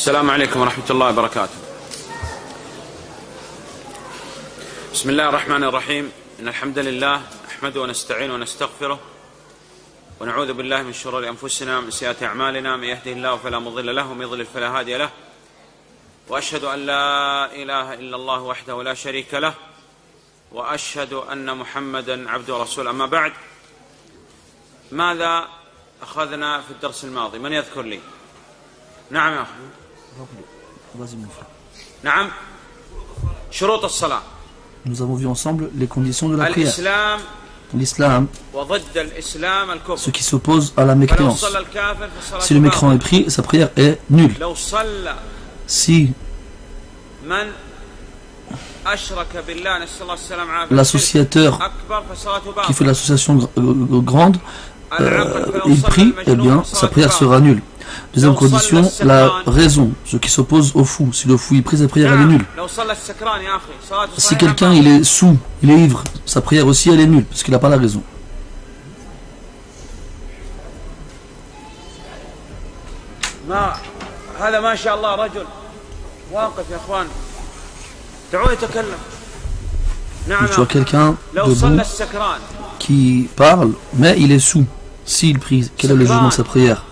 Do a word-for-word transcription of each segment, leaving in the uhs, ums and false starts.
السلام عليكم ورحمة الله وبركاته. بسم الله الرحمن الرحيم. إن الحمد لله نحمده ونستعينه ونستغفره ونعوذ بالله من شرور أنفسنا ومن سيئات أعمالنا. من يهده الله فلا مضل له ومن يضلل فلا هادي له. وأشهد أن لا إله إلا الله وحده لا شريك له وأشهد أن محمدا عبده ورسوله. أما بعد، ماذا أخذنا في الدرس الماضي؟ من يذكر لي؟ نعم يا أخي. نعم. شروط الصلاة. Nous avons vu ensemble les conditions de la prière. L'islam, ce qui s'oppose à la mécréance. Si le mécréant est pris, sa prière est nulle. Si l'associateur qui fait l'association grande, euh, il prie, eh bien, sa prière sera nulle. Deuxième condition, la raison, ce qui s'oppose au fou. Si le fou il prie, sa prière elle est nulle. Si quelqu'un il est sous, il est ivre, sa prière aussi elle est nulle, parce qu'il n'a pas la raison. Tu vois quelqu'un debout qui parle, mais il est sous. S'il prie, quel est le jugement de sa prière?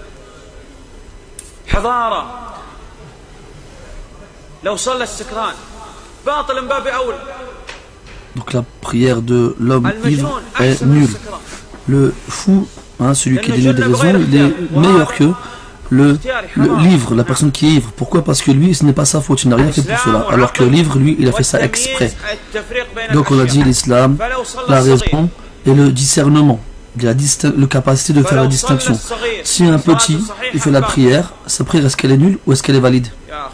Donc la prière de l'homme ivre est nulle. Le fou, hein, celui qui est dénué de raison, il est meilleur que le, le l'ivre, la personne qui est ivre. Pourquoi? Parce que lui, ce n'est pas sa faute, il n'a rien fait pour cela. Alors que l'ivre, lui, il a fait ça exprès. Donc on a dit l'islam, la raison et le discernement. Il a la capacité de faire la distinction. Si un petit il fait la prière, sa prière, est-ce qu'elle est nulle ou est-ce qu'elle est valide?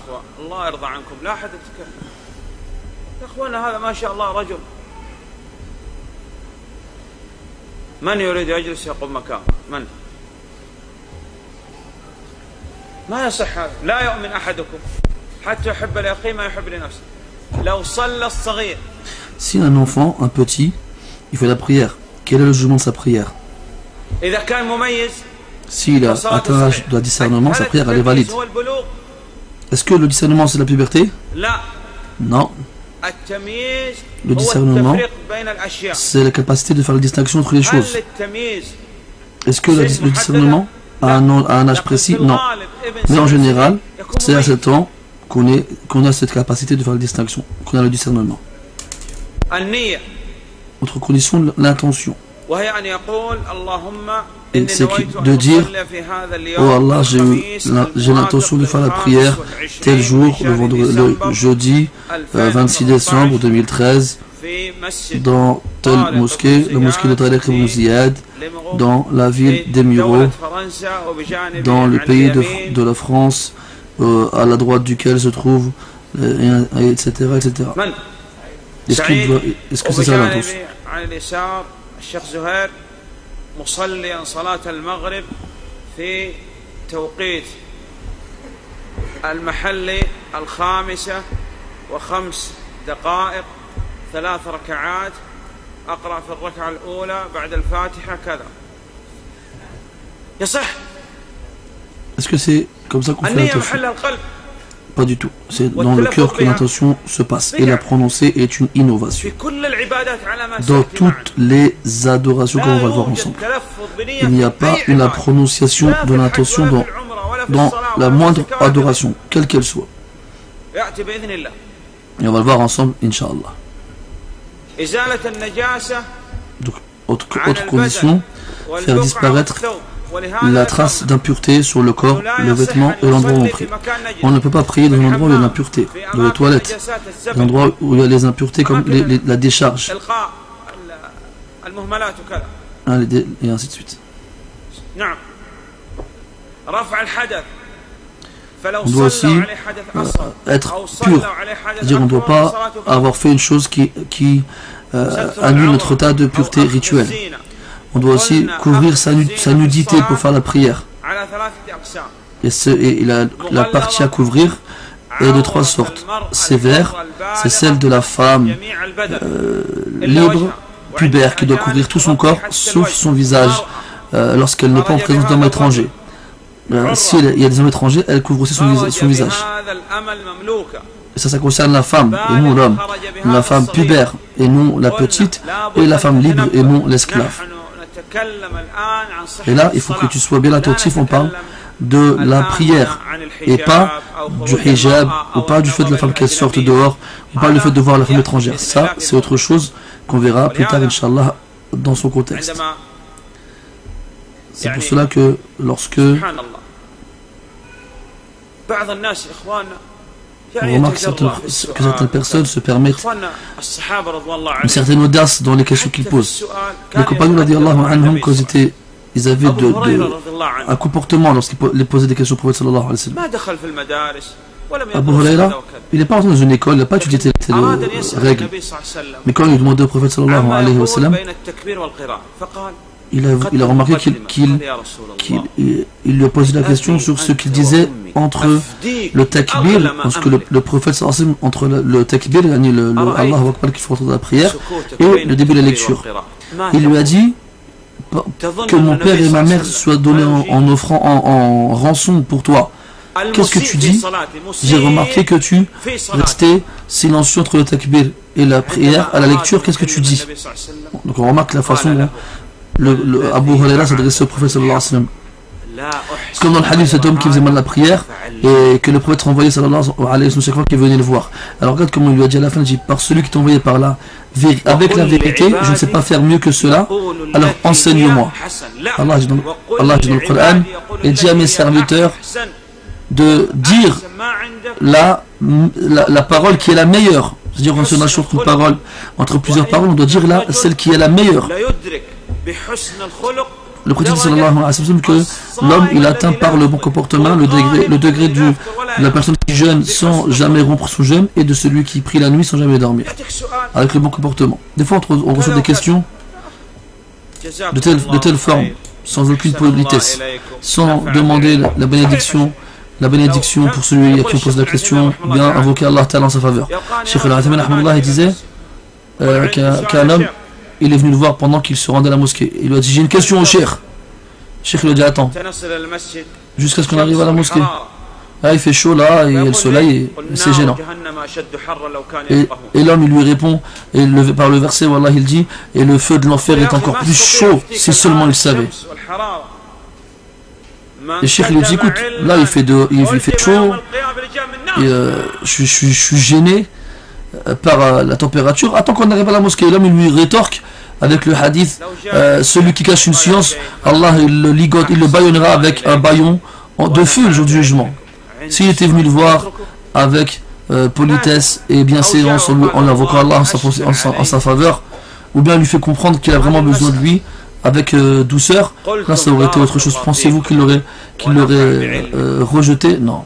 Si un enfant, un petit, il fait la prière, quel est le jugement de sa prière? S'il a atteint l'âge de discernement, sa prière elle est valide. Est-ce que le discernement c'est la puberté? Non. Le discernement c'est la capacité de faire la distinction entre les choses. Est-ce que le, le discernement a un, a un âge précis? Non. Mais en général, c'est à sept ans qu'on est, qu'on a cette capacité de faire la distinction, qu'on a le discernement. Autre condition, l'intention. Et c'est de dire, oh Allah, j'ai l'intention de faire la prière tel jour, le, vendredi, le jeudi euh, vingt-six décembre deux mille treize, dans telle mosquée, la mosquée de Tariq ibn Ziyad, dans la ville d'Emiro, dans le pays de, de la France, euh, à la droite duquel se trouve, euh, et cetera et cetera. Est-ce est-ce que c'est ça l'intention? الشيخ زهير مصليا صلاة المغرب في توقيت المحلي الخامسة وخمس دقائق ثلاث ركعات أقرأ في الركعة الأولى بعد الفاتحة كذا يصح؟ Est-ce que c'est comme ça qu'on fait l'intention? Pas du tout. C'est dans le cœur que l'intention se passe. Et la prononcer est une innovation. Dans toutes les adorations qu'on va voir ensemble, il n'y a pas une prononciation de l'intention dans, dans la moindre adoration, quelle qu'elle soit. Et on va le voir ensemble, Inch'Allah. Donc, autre, autre condition, faire disparaître la trace d'impureté sur le corps, le vêtement et l'endroit où on prie. On ne peut pas prier dans un endroit où il y a l'impureté, dans les toilettes, dans un endroit où il y a les impuretés comme les, les, la décharge, hein, et ainsi de suite. On doit aussi euh, être pur, c'est-à-dire on ne doit pas avoir fait une chose qui, qui euh, annule notre état de pureté rituelle. On doit aussi couvrir sa, sa nudité pour faire la prière. Et, ce, et la, la partie à couvrir est de trois sortes. Sévère, c'est celle de la femme euh, libre, pubère, qui doit couvrir tout son corps, sauf son visage, euh, lorsqu'elle n'est pas en présence d'hommes étrangers. euh, si il y a des hommes étrangers, elle couvre aussi son, son visage. Et ça, ça concerne la femme et non l'homme, la femme pubère et non la petite, et la femme libre et non l'esclave. Et là, il faut que tu sois bien attentif, on parle de la prière et pas du hijab ou pas du fait de la femme qu'elle sorte dehors ou pas le fait de voir la femme étrangère. Ça, c'est autre chose qu'on verra plus tard, Inch'Allah, dans son contexte. C'est pour cela que lorsque on remarque que certaines, que certaines personnes se permettent une certaine audace dans les questions qu'ils posent. Les compagnons radiallahu anhum, quand ils étaient ils avaient de, de, un comportement lorsqu'ils posaient des questions au prophète sallallahu alayhi wa sallam. Abu Huraira, il n'est pas entré dans une école, il n'a pas étudié telle règle. Mais quand il demandait au prophète sallallahu alayhi wa sallam, il a, il a remarqué qu'il qu'il, qu'il, il, il lui a posé la question sur ce qu'il disait entre le takbir, parce que le, le prophète sallallahu alayhi wa sallam, entre le, le takbir, le, le, le Allahu Akbar qui fait entrer dans la prière, et le début de la lecture. Il lui a dit que mon père et ma mère soient donnés en, en offrant en, en rançon pour toi. Qu'est-ce que tu dis? J'ai remarqué que tu restais silencieux entre le takbir et la prière à la lecture. Qu'est-ce que tu dis? Donc on remarque la façon dont le, le Abu Huraira s'adressait au prophète sallallahu alayhi wa sallam. C'est comme dans le hadith, cet homme qui faisait mal la prière et que le prophète renvoyait sallallahu alayhi wa sallam chaque fois qu'il venait le voir. Alors regarde comment il lui a dit à la fin, il dit, par celui qui t'a envoyé par là, avec la vérité, je ne sais pas faire mieux que cela, alors enseigne-moi. Allah dit dans, Allah dit dans le Coran, et dit à mes serviteurs de dire la, la, la parole qui est la meilleure. C'est-à-dire on se marche entre une parole, entre plusieurs paroles, on doit dire là celle qui est la meilleure. Le prophète sallallahu alayhi wa sallam que l'homme il atteint par le bon comportement le degré, le degré du, de la personne qui jeûne sans jamais rompre son jeûne et de celui qui prie la nuit sans jamais dormir avec le bon comportement. Des fois on, on reçoit des questions de telle, de telle forme sans aucune politesse, sans demander la, la bénédiction la bénédiction pour celui à qui on pose la question, bien invoquer Allah Ta'ala en sa faveur. Cheikh Al-Athman il disait euh, qu'un qu'un homme il est venu le voir pendant qu'il se rendait à la mosquée. Il lui a dit, j'ai une question au cheikh. Cheikh lui a dit, attends, jusqu'à ce qu'on arrive à la mosquée. Ah, il fait chaud là, et il y a le soleil, et c'est gênant. Et, et l'homme, il lui répond, et le, par le verset, Wallah, il dit, et le feu de l'enfer est encore plus chaud, si seulement il savait. Et cheikh lui dit, écoute, là, il fait, de, il, il fait chaud, et euh, je, je, je suis gêné par euh, la température, attends qu'on arrive à la mosquée. L'homme il lui rétorque avec le hadith euh, celui qui cache une science, Allah il le ligote, il le bâillonnera avec un bâillon de feu le jour du jugement. S'il était venu le voir avec euh, politesse et bienséance en, en invoquant Allah en sa, en, sa, en sa faveur, ou bien lui fait comprendre qu'il a vraiment besoin de lui avec euh, douceur, là ça aurait été autre chose. Pensez-vous qu'il l'aurait qu'il l'aurait euh, rejeté? Non.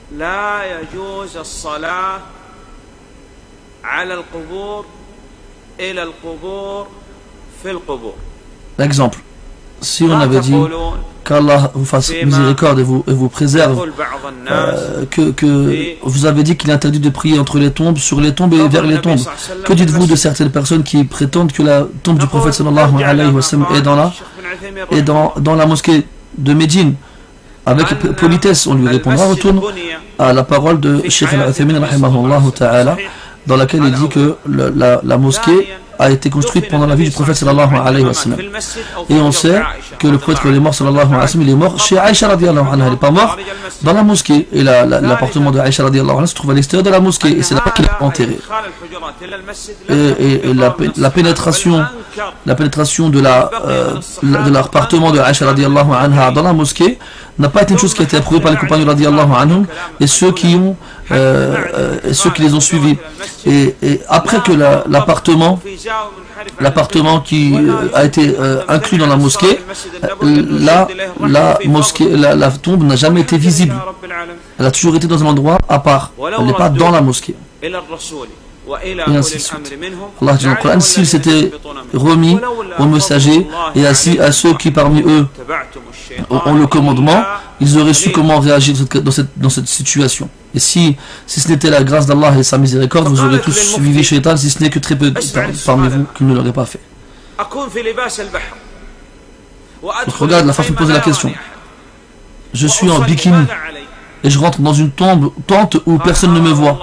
L'exemple, si on avait dit qu'Allah vous fasse miséricorde et vous, et vous préserve, euh, que, que vous avez dit qu'il est interdit de prier entre les tombes, sur les tombes et vers les tombes, que dites-vous de certaines personnes qui prétendent que la tombe du prophète sallallahu alayhi wa sallam est dans la, est dans, dans la mosquée de Médine? Avec politesse, on lui répondra, retourne à la parole de Cheikh Al-Athman rahimahullah ta'ala, dans laquelle il dit que le, la, la mosquée a été construite pendant la vie du prophète sallallahu alayhi wa sallam. Et on sait que le prophète quand il est mort sallallahu alayhi wa sallam, il est mort chez Aïcha radiallahu anha, il n'est pas mort dans la mosquée. Et l'appartement la, la, de Aïcha radiallahu anha se trouve à l'extérieur de la mosquée et c'est là qu'il est enterré. Et, et, et la, la pénétration la pénétration de la euh, de l'appartement de Aïcha radiallahu anha dans la mosquée n'a pas été une chose qui a été approuvée par les compagnons radiallahu anhum et ceux qui ont euh, euh, ceux qui les ont suivis. Et, et après que l'appartement la, l'appartement qui euh, a été euh, inclus dans la mosquée, euh, la, la mosquée la, la tombe n'a jamais été visible. Elle a toujours été dans un endroit à part. Elle n'est pas dans la mosquée. Et ainsi de suite. Allah dit dans le Coran, s'il s'était remis aux messagers et ainsi à ceux qui parmi eux ont le commandement, ils auraient su comment réagir dans cette, dans cette situation. Et si, si ce n'était la grâce d'Allah et sa miséricorde, vous aurez tous suivi Shaitan, si ce n'est que très peu par, parmi vous qui ne l'auraient pas fait. Donc regarde la façon de poser la question. je suis en bikini et je rentre dans une tombe, tente où personne ne me voit.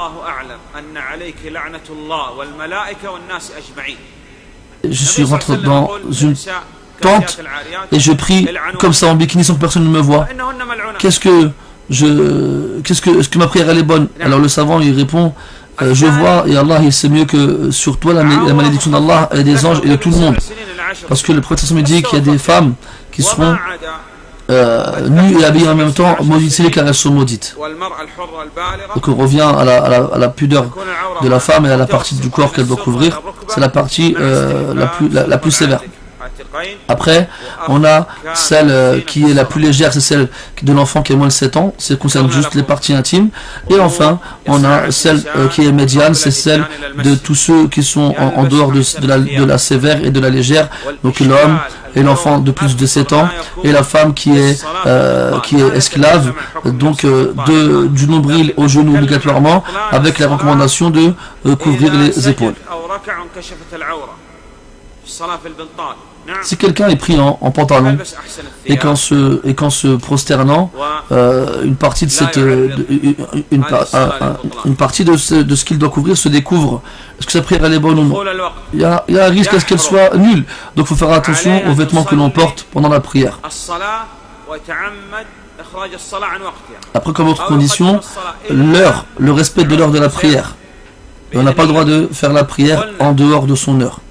Je suis rentré dans une tente et je prie comme ça en bikini sans que personne ne me voit. Qu'est-ce que je, qu'est-ce que, est-ce que ma prière elle est bonne? Alors le savant il répond, euh, je vois et Allah il sait mieux que sur toi la, la malédiction d'Allah et des anges et de tout le monde. Parce que le prophète me dit qu'il y a des femmes qui seront euh, nues et habillées en même temps, maudicées car elles sont maudites. Donc on revient à la, à la, à la pudeur de la femme et à la partie du corps qu'elle doit couvrir. C'est la partie euh, la, plus, la, la plus sévère. Après, on a celle euh, qui est la plus légère, c'est celle de l'enfant qui a moins de sept ans, ça concerne juste les parties intimes. Et enfin, on a celle euh, qui est médiane, c'est celle de tous ceux qui sont en, en dehors de, de, la, de la sévère et de la légère, donc l'homme et l'enfant de plus de sept ans, et la femme qui est, euh, qui est esclave, donc euh, de, du nombril au genou obligatoirement, avec la recommandation de euh, couvrir les épaules. Si quelqu'un est pris en, en pantalon et qu'en se, et qu'en se prosternant, euh, une partie de cette, euh, de, une, une, un, une partie de ce, de ce qu'il doit couvrir se découvre, est-ce que sa prière elle est bonne ou non? Il y a, il y a un risque à ce qu'elle soit nulle. Donc il faut faire attention aux vêtements que l'on porte pendant la prière. Après, comme autre condition, l'heure, le respect de l'heure de la prière. Et on n'a pas le droit de faire la prière en dehors de son heure.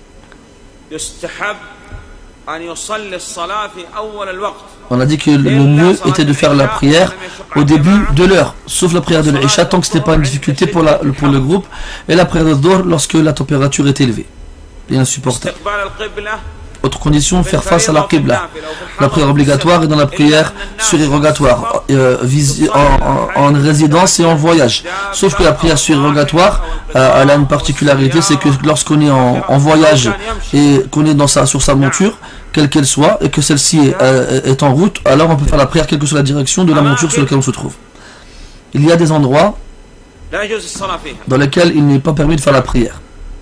On a dit que le mieux était de faire la prière au début de l'heure, sauf la prière de l'Isha, tant que ce n'était pas une difficulté pour, la, pour le groupe, et la prière de Dhuhr lorsque la température est élevée et insupportable. Autre condition, faire face à la Qibla. La prière obligatoire est dans la prière surérogatoire, euh, en, en, en résidence et en voyage. Sauf que la prière surérogatoire, euh, elle a une particularité, c'est que lorsqu'on est en, en voyage et qu'on est dans sa, sur sa monture, quelle qu'elle soit, et que celle-ci est, euh, est en route, alors on peut faire la prière quelle que soit la direction de la monture sur laquelle on se trouve. Il y a des endroits dans lesquels il n'est pas permis de faire la prière.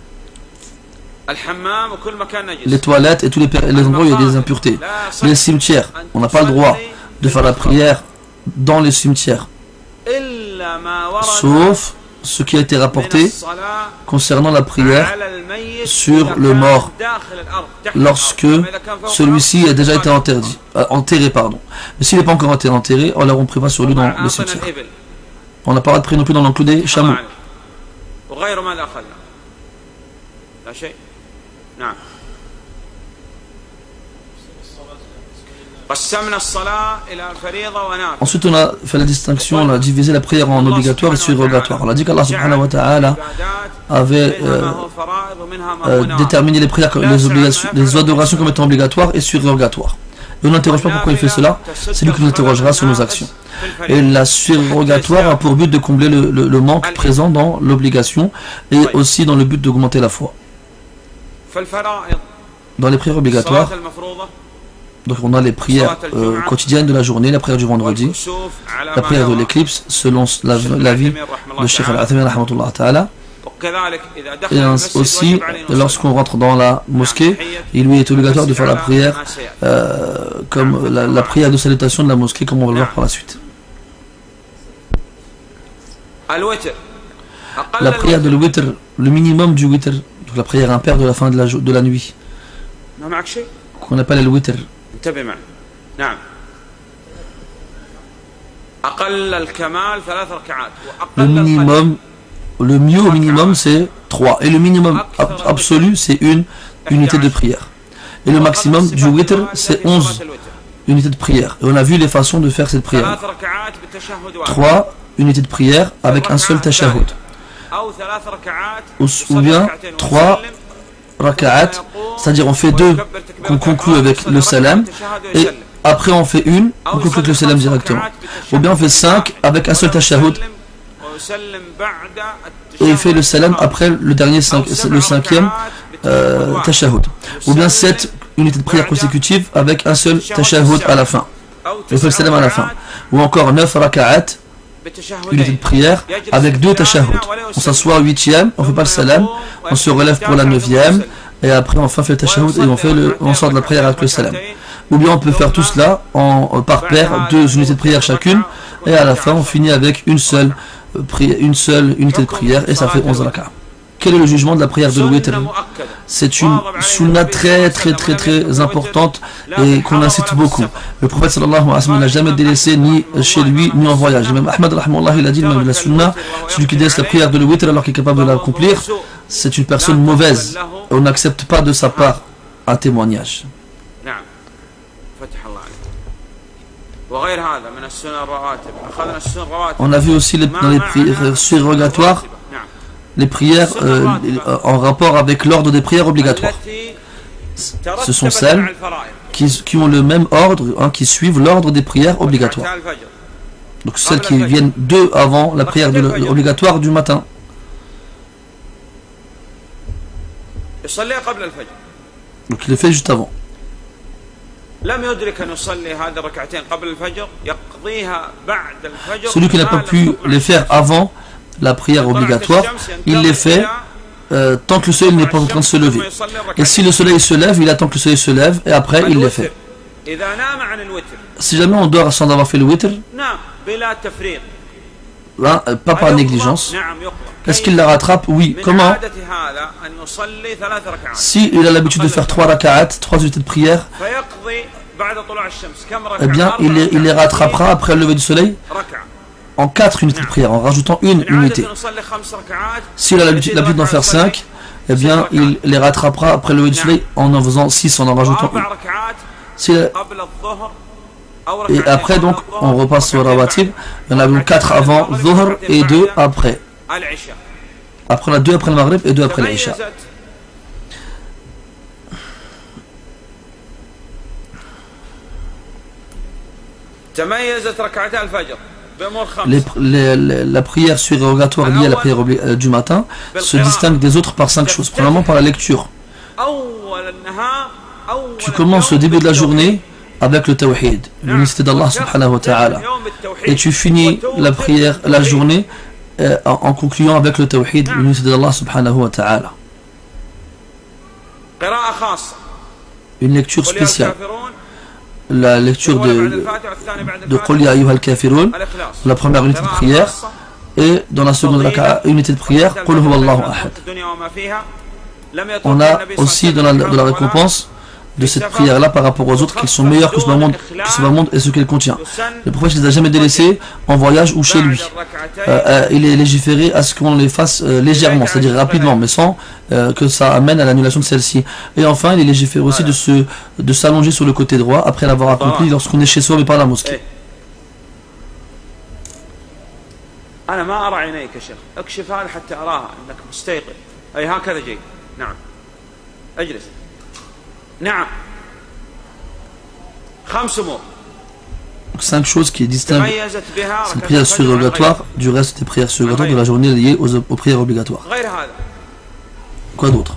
Les toilettes et tous les, les endroits où il y a des impuretés. Les cimetières, on n'a pas le droit de faire la prière dans les cimetières. Sauf ce qui a été rapporté concernant la prière sur le mort, lorsque celui-ci a déjà été enterré. Euh, enterré pardon. Mais s'il n'est pas encore été enterré, alors on ne prie pas sur lui dans le cimetière. On n'a pas le droit de prier non plus dans l'enclos des chameaux. Ensuite on a fait la distinction, on a divisé la prière en obligatoire et surérogatoire. On a dit qu'Allah subhanahu wa ta'ala avait euh, euh, déterminé les prières, les, obligations, les adorations comme étant obligatoires et surérogatoires. Et on n'interroge pas pourquoi il fait cela, c'est lui qui nous interrogera sur nos actions. Et la surérogatoire a pour but de combler le, le, le manque présent dans l'obligation et aussi dans le but d'augmenter la foi. Dans les prières obligatoires, donc on a les prières euh, quotidiennes de la journée, la prière du vendredi, la prière de l'éclipse selon l'avis de Cheikh Al-Athami rahmatullah ta'ala. Et aussi, lorsqu'on rentre dans la mosquée, il lui est obligatoire de faire la prière euh, comme la, la prière de salutation de la mosquée, comme on va le voir par la suite. La prière de le witr, le minimum du witr, donc la prière impaire de la fin de la, de la nuit, qu'on appelle le witr. Le minimum, le mieux au minimum c'est trois, et le minimum ab absolu c'est une unité de prière. Et le maximum du witr c'est onze unités de prière. Et on a vu les façons de faire cette prière. Trois unités de prière avec un seul tashahhud. Ou, ou bien trois raka'at, c'est-à-dire on fait deux qu'on conclut avec le salam, et après on fait une, on conclut avec le salam directement. Ou bien on fait cinq avec un seul tashahhud, et il fait le salam après le dernier cinq, le cinquième euh, tashahhud. Ou bien sept unités de prière consécutives avec un seul tashahhud à la fin. Il fait le salam à la fin. Ou encore neuf raka'at, unité de prière avec deux tashahhud. On s'assoit au huitième, on ne fait pas le salam, on se relève pour la neuvième, et après on fait le tashahhud et on, fait le, on sort de la prière avec le salam. Ou bien on peut faire tout cela en, par paire, deux unités de prière chacune, et à la fin on finit avec une seule, une seule unité de prière, et ça fait onze rak'a. Quel est le jugement de la prière de l'witr? C'est une sunna très très très très importante et qu'on incite beaucoup. Le prophète sallallahu alayhi wa sallam n'a jamais délaissé ni chez lui ni en voyage. Et même Ahmad rahimahullah, il a dit même la sunna, celui qui délaisse la prière de l'witr alors qu'il est capable de l'accomplir, c'est une personne mauvaise. Et on n'accepte pas de sa part un témoignage. On a vu aussi les, dans les prières surrogatoires les prières euh, en rapport avec l'ordre des prières obligatoires. Ce sont celles qui, qui ont le même ordre, hein, qui suivent l'ordre des prières obligatoires. Donc celles qui viennent deux avant la prière de, obligatoire du matin. Donc il le fait juste avant. Celui qui n'a pas pu les faire avant la prière obligatoire, il les fait euh, tant que le soleil n'est pas en train de se lever. Et si le soleil se lève, il attend que le soleil se lève et après il les fait. Si jamais on dort sans avoir fait le witr, là, pas par négligence, est-ce qu'il la rattrape? Oui. Comment? Si il a l'habitude de faire trois raka'at, trois unités de prière, eh bien il les, il les rattrapera après le lever du soleil en quatre unités de prière, en rajoutant une unité. S'il a l'habitude d'en faire cinq, eh bien il les rattrapera après le lever du soleil en en faisant six, en en rajoutant une. Et après donc on repasse au rawatib. Il y en a donc quatre avant Dhuhr et deux après. Après on a deux après le Maghrib et deux après l'Isha. Les, les, les, la prière surrogatoire liée à la prière euh, du matin se distingue des autres par cinq choses. Premièrement par la lecture. Tu commences au début de la journée avec le tawhid, l'unicité d'Allah subhanahu wa ta'ala, et tu finis la prière, la journée euh, en, en concluant avec le tawhid, l'unicité d'Allah subhanahu wa ta'ala. Une lecture spéciale. La lecture de de Qul ya ayyuhal kafirun, la première unité de prière, et dans la seconde unité de prière, Qul huwallahu ahad. On a aussi dans la, de la récompense de cette prière-là par rapport aux autres, qu'ils sont meilleurs que ce monde, que ce monde et ce qu'elle contient. Le prophète ne les a jamais délaissés en voyage ou chez lui. Euh, euh, il est légiféré à ce qu'on les fasse euh, légèrement, c'est-à-dire rapidement, mais sans euh, que ça amène à l'annulation de celle-ci. Et enfin, il est légiféré aussi de se de s'allonger sur le côté droit après l'avoir accompli lorsqu'on est chez soi mais pas à la mosquée. Cinq choses qui distinguent cette prière surrogatoire du reste des prières surrogatoires de la journée liée aux, aux prières obligatoires. Quoi d'autre?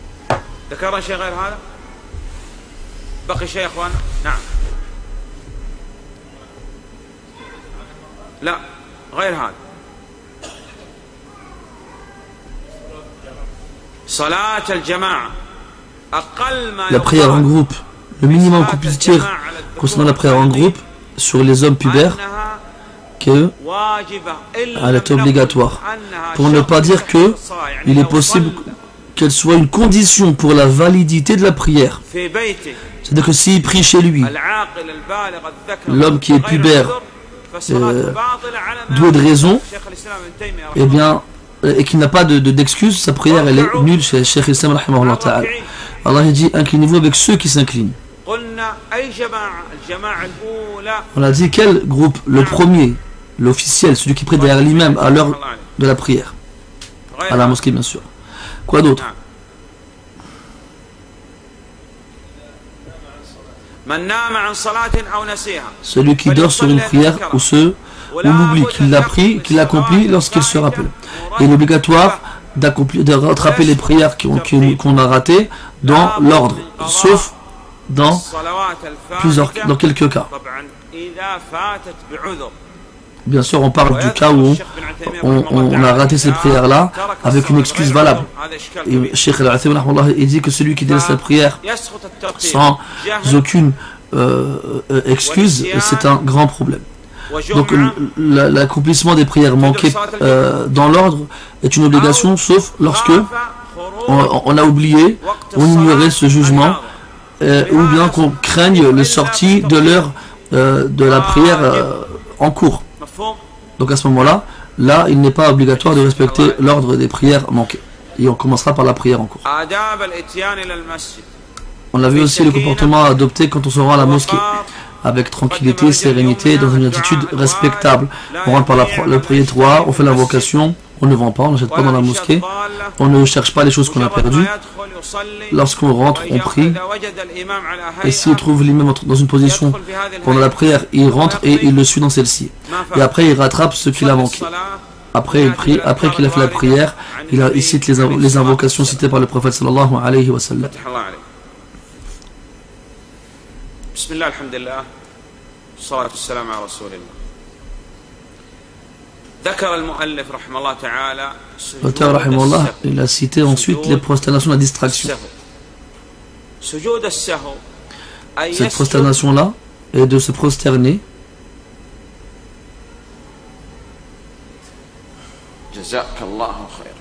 La prière en groupe. Le minimum qu'on puisse dire concernant la prière en groupe sur les hommes pubères, qu'elle est obligatoire. Pour ne pas dire que il est possible qu'elle soit une condition pour la validité de la prière. C'est-à-dire que s'il prie chez lui, l'homme qui est pubère, euh, doué de raison, eh bien, et qui n'a pas de, de, d'excuse, sa prière elle est nulle chez Cheikh Islam rahimahullah ta'ala. Allah dit inclinez-vous avec ceux qui s'inclinent. On a dit quel groupe? Le premier, l'officiel, celui qui prie derrière l'imam à l'heure de la prière, à la mosquée bien sûr. Quoi d'autre? Celui qui dort sur une prière ou ceux ou l'oublie, qu'il l'a pris, qu'il l'accomplit lorsqu'il se rappelle. Et il est obligatoire d'accomplir, de rattraper les prières qu'on a ratées dans l'ordre, sauf dans plusieurs, dans quelques cas. Bien sûr, on parle du cas où on, on, on a raté ces prières-là avec une excuse valable. Et Cheikh Al-Athim, il dit que celui qui délaisse la prière sans aucune euh, euh, excuse, c'est un grand problème. Donc l'accomplissement des prières manquées euh, dans l'ordre est une obligation, sauf lorsque on, on a oublié, on ignorait ce jugement, euh, ou bien qu'on craigne les sorties de l'heure euh, de la prière euh, en cours. Donc à ce moment-là, là, il n'est pas obligatoire de respecter l'ordre des prières manquées. Et on commencera par la prière en cours. On a vu aussi le comportement à adopter quand on se rend à la mosquée. Avec tranquillité, sérénité, dans une attitude respectable. On rentre par la, le prétoire, on fait l'invocation, on ne vend pas, on n'achète pas dans la mosquée, on ne cherche pas les choses qu'on a perdues. Lorsqu'on rentre, on prie. Et s'il trouve l'imam dans une position pendant la prière, il rentre et il le suit dans celle-ci. Et après, il rattrape ce qu'il a manqué. Après, il prie, après qu'il a fait la prière, il, a, il cite les, inv les invocations citées par le prophète sallallahu alayhi wa sallam. Bismillah, alhamdulillah, salatu salam ala rasulillah. L'auteur, rahimahullah, il a cité ensuite les prosternations de la distraction. Cette prosternation-là est de se prosterner. Jazakallahu khayran.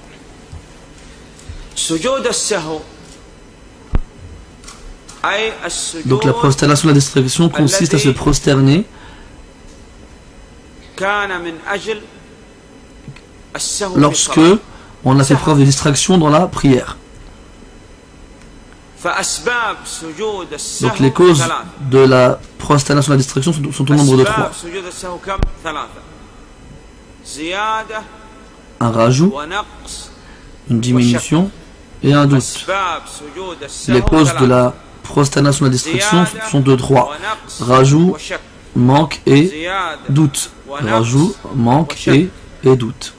Sujud as-sahw. Donc la prosternation de la distraction consiste à se prosterner lorsque on a fait preuve de distraction dans la prière. Donc les causes de la prosternation de la distraction sont, sont au nombre de trois. Un rajout, une diminution et un doute. Les causes de la prosternation de la distraction sont de trois. Rajout, manque et doute. Rajout, manque et, et doute.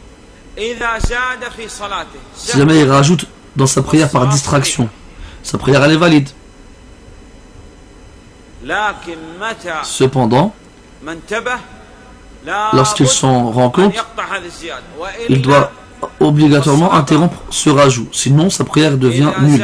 Si jamais il rajoute dans sa prière par distraction, sa prière elle est valide. Cependant, lorsqu'il s'en rend compte, il doit obligatoirement interrompre ce rajout, sinon sa prière devient nulle.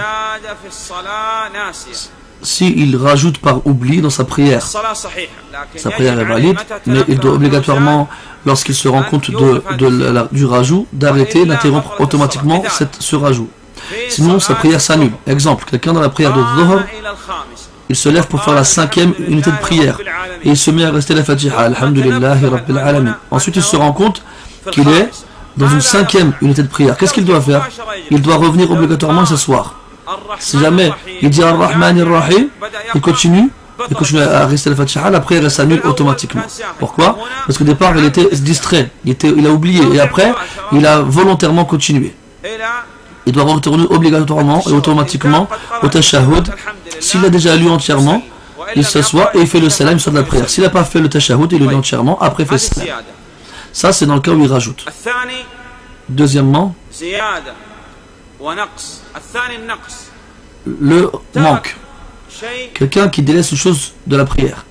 S'il rajoute par oubli dans sa prière, sa prière est valide, mais il doit obligatoirement, lorsqu'il se rend compte de, de la, du rajout, d'arrêter, d'interrompre automatiquement cette, ce rajout. Sinon sa prière s'annule. Exemple, quelqu'un dans la prière de Dhuhr, il se lève pour faire la cinquième unité de prière et il se met à rester la Fatiha, Alhamdulillahi Rabbil Alamin. Ensuite il se rend compte qu'il est dans une cinquième unité de prière. Qu'est-ce qu'il doit faire? Il doit revenir obligatoirement s'asseoir. Si jamais il dit Ar-Rahman Ar-Rahim, il continue, il continue à rester la Fatiha, la prière s'annule automatiquement. Pourquoi? Parce qu'au départ il était distrait, il, était, il a oublié et après il a volontairement continué. Il doit retourner obligatoirement et automatiquement au tashahhud. S'il l'a déjà lu entièrement, il s'assoit et il fait le salam sur de la prière. S'il n'a pas fait le tashahhud, il le lit entièrement, après il fait le salam. Ça c'est dans le cas où il rajoute. Deuxièmement, le manque. Quelqu'un qui délaisse une chose de la prière,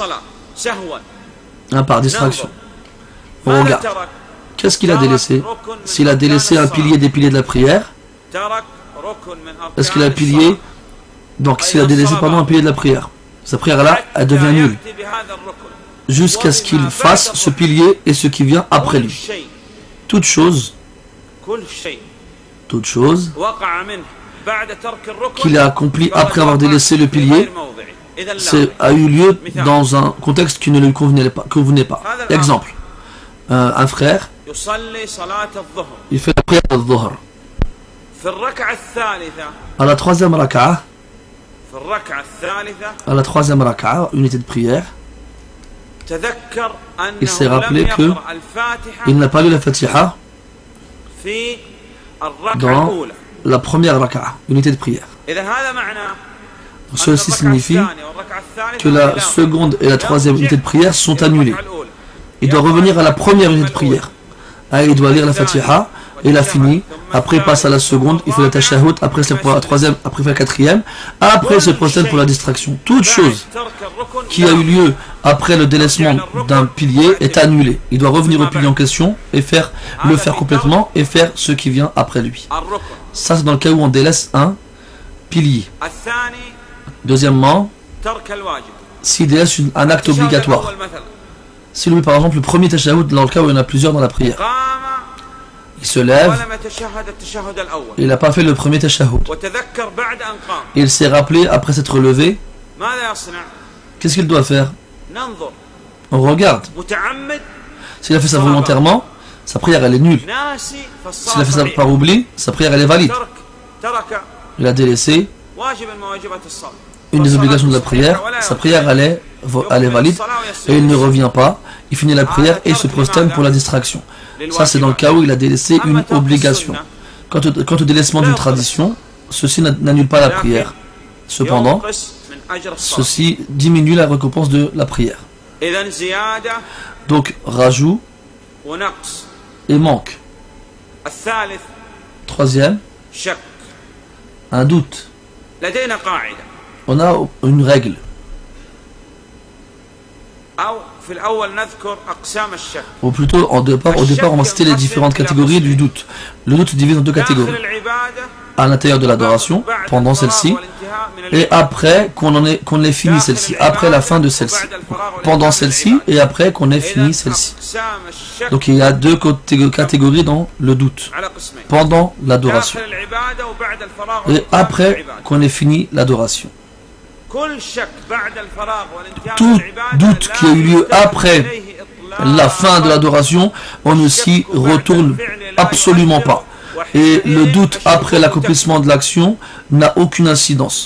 hein, par distraction. On regarde. Qu'est-ce qu'il a délaissé? S'il a délaissé un pilier des piliers de la prière, est-ce qu'il a pilier? Donc s'il a délaissé pardon, un pilier de la prière, sa prière là, elle devient nulle. Jusqu'à ce qu'il fasse ce pilier et ce qui vient après lui. Toute chose, toute chose qu'il a accompli après avoir délaissé le pilier, a eu lieu dans un contexte qui ne lui convenait pas. Convenait pas. Exemple, euh, un frère, il fait la prière de Dhuhr. À la troisième raka'a, à la troisième raka'a, unité de prière, il s'est rappelé que il n'a pas lu la Fatiha dans la première raka'a, unité de prière. Ceci signifie que la seconde et la troisième unité de prière sont annulées. Il doit revenir à la première unité de prière. Il doit lire la Fatiha, il a fini, après il passe à la seconde, il fait le tashahhud, après c'est pour la troisième, après il fait la quatrième, après il se prosterne pour la distraction. Toute chose qui a eu lieu après le délaissement d'un pilier est annulée. Il doit revenir au pilier en question et faire le faire complètement et faire ce qui vient après lui. Ça c'est dans le cas où on délaisse un pilier. Deuxièmement, s'il délaisse une, un acte obligatoire. S'il oublie par exemple le premier tashahhud, dans le cas où il y en a plusieurs dans la prière, il se lève, il n'a pas fait le premier tashahhud, il s'est rappelé après s'être levé, qu'est-ce qu'il doit faire? On regarde. S'il a fait ça volontairement, sa prière elle est nulle. S'il a fait ça par oubli, sa prière elle est valide. Il a délaissé une des obligations de la prière, sa prière elle est, elle est valide et il ne revient pas, il finit la prière et il se prosterne pour la distraction. Ça c'est dans le cas où il a délaissé une obligation. Quant au, quant au délaissement d'une tradition, ceci n'annule pas la prière. Cependant, ceci diminue la récompense de la prière. Donc rajout et manque. Troisième, un doute. On a une règle. Ou plutôt, en départ, au départ, on va citer les différentes catégories du doute. Le doute se divise en deux catégories. À l'intérieur de l'adoration, pendant celle-ci, et après qu'on en ait, qu'on ait fini celle-ci, après la fin de celle-ci. Pendant celle-ci et après qu'on ait fini celle-ci. Donc il y a deux catégories dans le doute. Pendant l'adoration. Et après qu'on ait fini l'adoration. Tout doute qui a eu lieu après la fin de l'adoration, on ne s'y retourne absolument pas. Et le doute après l'accomplissement de l'action n'a aucune incidence.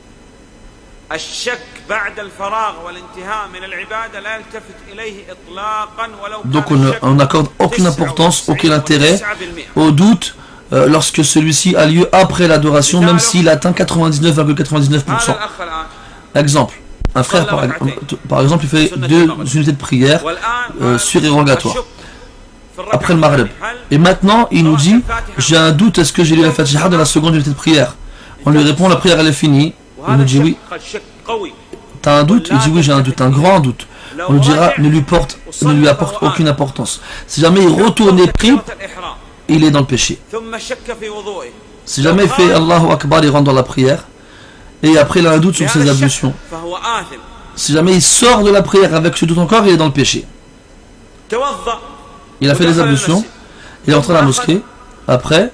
Donc on n'accorde aucune importance, aucun intérêt au doute euh, lorsque celui-ci a lieu après l'adoration, même s'il atteint quatre-vingt-dix-neuf virgule quatre-vingt-dix-neuf pour cent. Exemple, un frère par, par exemple il fait deux unités de prière euh, surérogatoires après le Maghrib. Et maintenant il nous dit, j'ai un doute, est-ce que j'ai lu la Fatiha dans la seconde unité de prière? On lui répond, la prière elle est finie. Il nous dit oui. T'as un doute? Il dit oui, j'ai un doute, un grand doute. On lui dira, ne lui, porte, ne lui apporte aucune importance. Si jamais il retourne et prie, il est dans le péché. Si jamais il fait Allahu Akbar, il rentre dans la prière. Et après il a un doute sur ses ablutions. Si jamais il sort de la prière avec ce doute encore, il est dans le péché. Il a fait les ablutions, il est entré dans la mosquée. Après,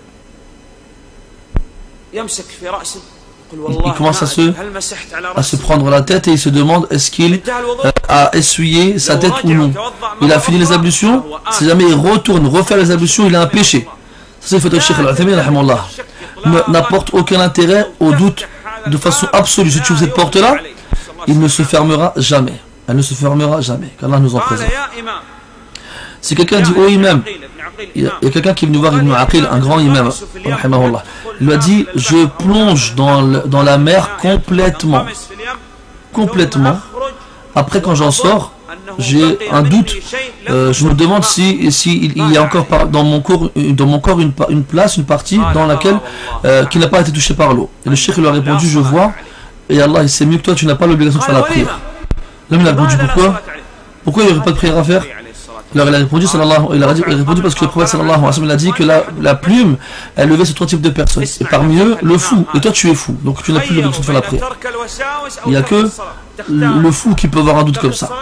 il commence à se, à se prendre la tête et il se demande est-ce qu'il euh, a essuyé sa tête ou non. Il a fini les ablutions, si jamais il retourne, refait les ablutions, il a un péché. Ça c'est le Cheikh Al-Uthaymin n'apporte aucun intérêt au doute de façon absolue. Si tu ouvres cette porte-là, il ne se fermera jamais. Elle ne se fermera jamais. Qu'Allah nous en préserve. Si quelqu'un dit oh imam, il y a, a quelqu'un qui est venu voir Ibn Aqil, un grand imam, il lui a dit je plonge dans, le, dans la mer complètement. Complètement. Après quand j'en sors, j'ai un doute. Euh, je me demande si, si il, il y a encore par, dans mon corps, dans mon corps une, une place, une partie dans laquelle euh, qui n'a pas été touchée par l'eau. Et le cheikh lui a répondu je vois, et Allah il sait mieux que toi, tu n'as pas l'obligation de faire la prière. L'homme il a répondu pourquoi? Pourquoi il n'y aurait pas de prière à faire? Alors il a répondu, sallallahu, il a répondu parce que le prophète sallallahu alayhi wa sallam a dit que la, la plume elle levait sur trois types de personnes. Et parmi eux, le fou. Et toi tu es fou. Donc tu n'as plus l'obligation de faire la prière. Il n'y a que le, le fou qui peut avoir un doute comme ça.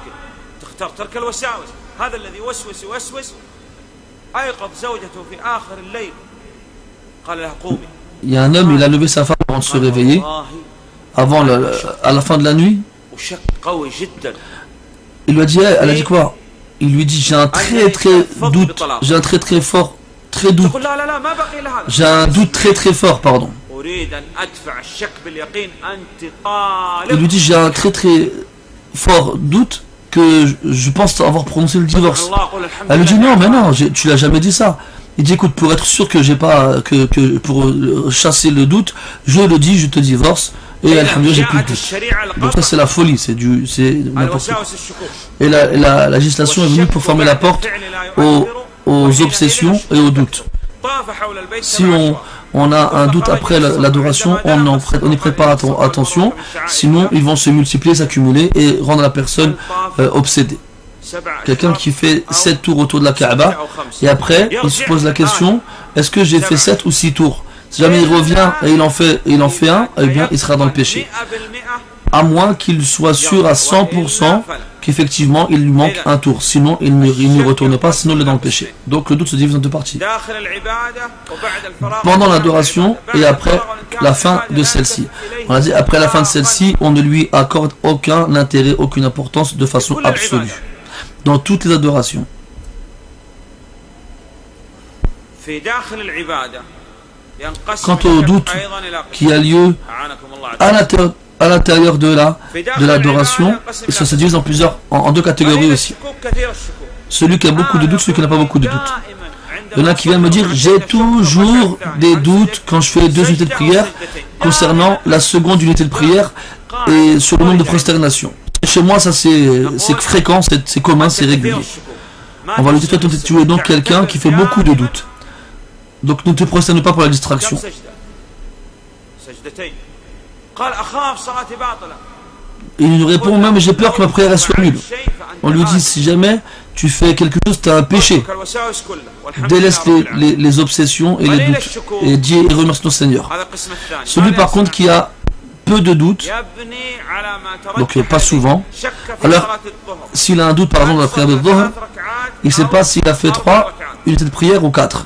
Il y a un homme, il a levé sa femme avant de se réveiller, avant le, à la fin de la nuit. Il lui a dit, elle a dit quoi? Il lui dit j'ai un très très doute, j'ai un très très fort, très doute. J'ai un doute très très fort, pardon. Il lui dit j'ai un très très fort doute que je, je pense avoir prononcé le divorce. Elle lui dit non mais non, tu l'as jamais dit ça. Il dit écoute, pour être sûr que j'ai pas que, que pour chasser le doute, je le dis, je te divorce. Et alhamdoulilah, j'ai plus de doute. Donc ça c'est la folie, c'est du c'est n'importe quoi. Et la, la, la législation est venue pour fermer la porte aux, aux obsessions et aux doutes. Si on, on a un doute après l'adoration, on n'y prête pas attention, sinon ils vont se multiplier, s'accumuler et rendre la personne euh, obsédée. Quelqu'un qui fait sept tours autour de la Kaaba et après il se pose la question, est-ce que j'ai fait sept ou six tours? Si jamais il revient et il en fait, il en fait un, eh bien il sera dans le péché. à moins qu'il soit sûr à cent pour cent qu'effectivement il lui manque un tour, sinon il n'y retourne pas, sinon il est dans le péché. Donc le doute se divise en deux parties. Pendant l'adoration et après la fin de celle-ci. On a dit après la fin de celle-ci, on ne lui accorde aucun intérêt, aucune importance de façon absolue. Dans toutes les adorations. Quant au doute qui a lieu à l'intérieur à l'intérieur de la de l'adoration, et ça se divise en plusieurs en, en deux catégories aussi. Celui qui a beaucoup de doutes, celui qui n'a pas beaucoup de doutes. Il y en a qui vient me dire j'ai toujours des doutes quand je fais deux unités de prière concernant la seconde unité de prière et sur le nombre de prosternations. Chez moi ça c'est fréquent, c'est commun, c'est régulier. On va lui dire toi tu es donc quelqu'un qui fait beaucoup de doutes. Donc ne te prosterne pas pour la distraction. Il nous répond même j'ai peur que ma prière soit nulle. On lui dit si jamais tu fais quelque chose, tu as un péché. Délaisse les, les, les obsessions et les doutes et dis et remercie ton Seigneur. Celui par contre qui a peu de doutes, donc pas souvent, alors s'il a un doute par exemple dans la prière de Dhuhr, il ne sait pas s'il a fait trois unités de prière ou quatre.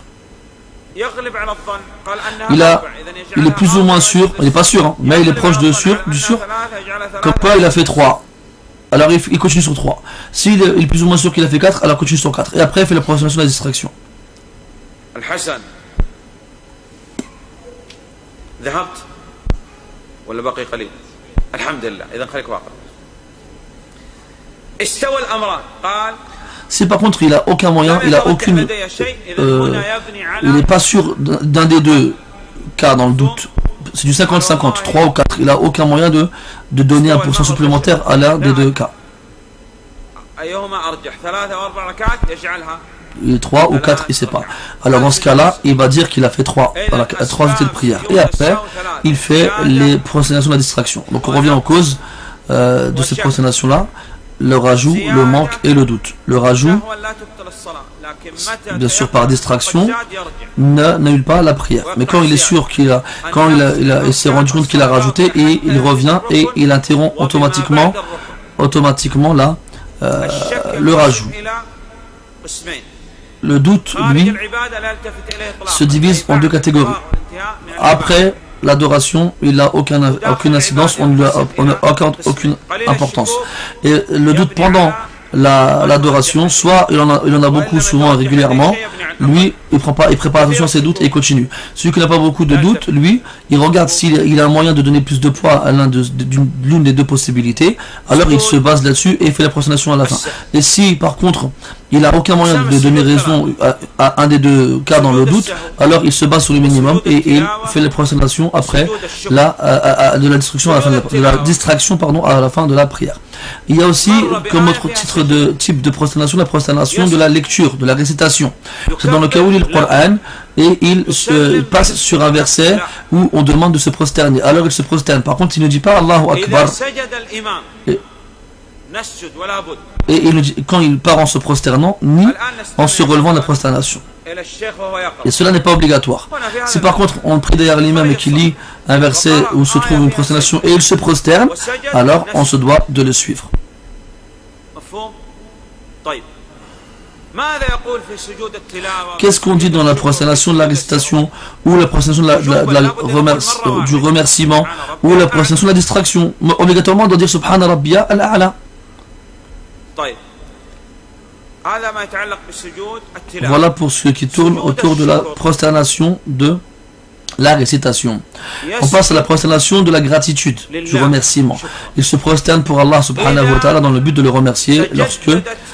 Il, a, il est plus ou moins sûr, il n'est pas sûr, hein, mais il est proche de sûr, du sûr, comme quoi il a fait trois. Alors il, il continue sur trois. S'il est, il est plus ou moins sûr qu'il a fait quatre, alors il continue sur quatre. Et après il fait la prosternation de la distraction. Si par contre il n'a aucun moyen, il a aucune, euh, il n'est pas sûr d'un des deux cas dans le doute, c'est du cinquante cinquante, trois ou quatre, il n'a aucun moyen de, de donner un pourcent supplémentaire à l'un des deux cas. Il est trois ou quatre, il ne sait pas. Alors dans ce cas-là, il va dire qu'il a fait trois, voilà, trois unités de prière. Et après, il fait les prosternations de la distraction. Donc on revient en cause euh, de cette prosternation-là. Le rajout, le manque et le doute. Le rajout, bien sûr par distraction, n'annule pas la prière. Mais quand il est sûr qu'il a, quand il, a, il, a, il s'est rendu compte qu'il a rajouté, et il revient et il interrompt automatiquement, automatiquement là, euh, le rajout. Le doute, lui, se divise en deux catégories. Après l'adoration, il n'a aucun, aucune incidence, on ne lui accorde aucune importance. Et le doute pendant l'adoration, la, soit il en, a, il en a beaucoup, souvent, régulièrement, lui, il prend pas, il prépare attention à ses doutes et il continue. Celui qui n'a pas beaucoup de doutes, lui, il regarde s'il il a un moyen de donner plus de poids à l'une de, de, des deux possibilités, alors il se base là-dessus et il fait la prosternation à la fin. Et si, par contre, il n'a aucun moyen de donner raison à, à un des deux cas dans le doute, alors il se base sur le minimum et, et il fait les prosternations après la, à, à, de la destruction à la fin de la, de la distraction pardon, à la fin de la prière. Il y a aussi, comme autre titre de type de prosternation, la prosternation de la lecture, de la récitation. C'est dans le cas où il lit le Coran et il se passe sur un verset où on demande de se prosterner. Alors il se prosterne. Par contre, il ne dit pas Allahu Akbar. Et, et il ne dit, quand il part en se prosternant, ni en se relevant de la prosternation. Et cela n'est pas obligatoire. Si par contre on prie derrière l'imam et qu'il lit un verset où se trouve une prosternation et il se prosterne, alors on se doit de le suivre. Qu'est-ce qu'on dit dans la prosternation de la récitation ou la prosternation de la, de la, de la remerci, du remerciement ou la prosternation de la distraction? Obligatoirement on doit dire Subhana Rabbiya al-A'la. Voilà pour ce qui tourne autour de la prosternation de la récitation. On passe à la prosternation de la gratitude, du remerciement. Il se prosterne pour Allah subhanahu wa ta'ala dans le but de le remercier lorsque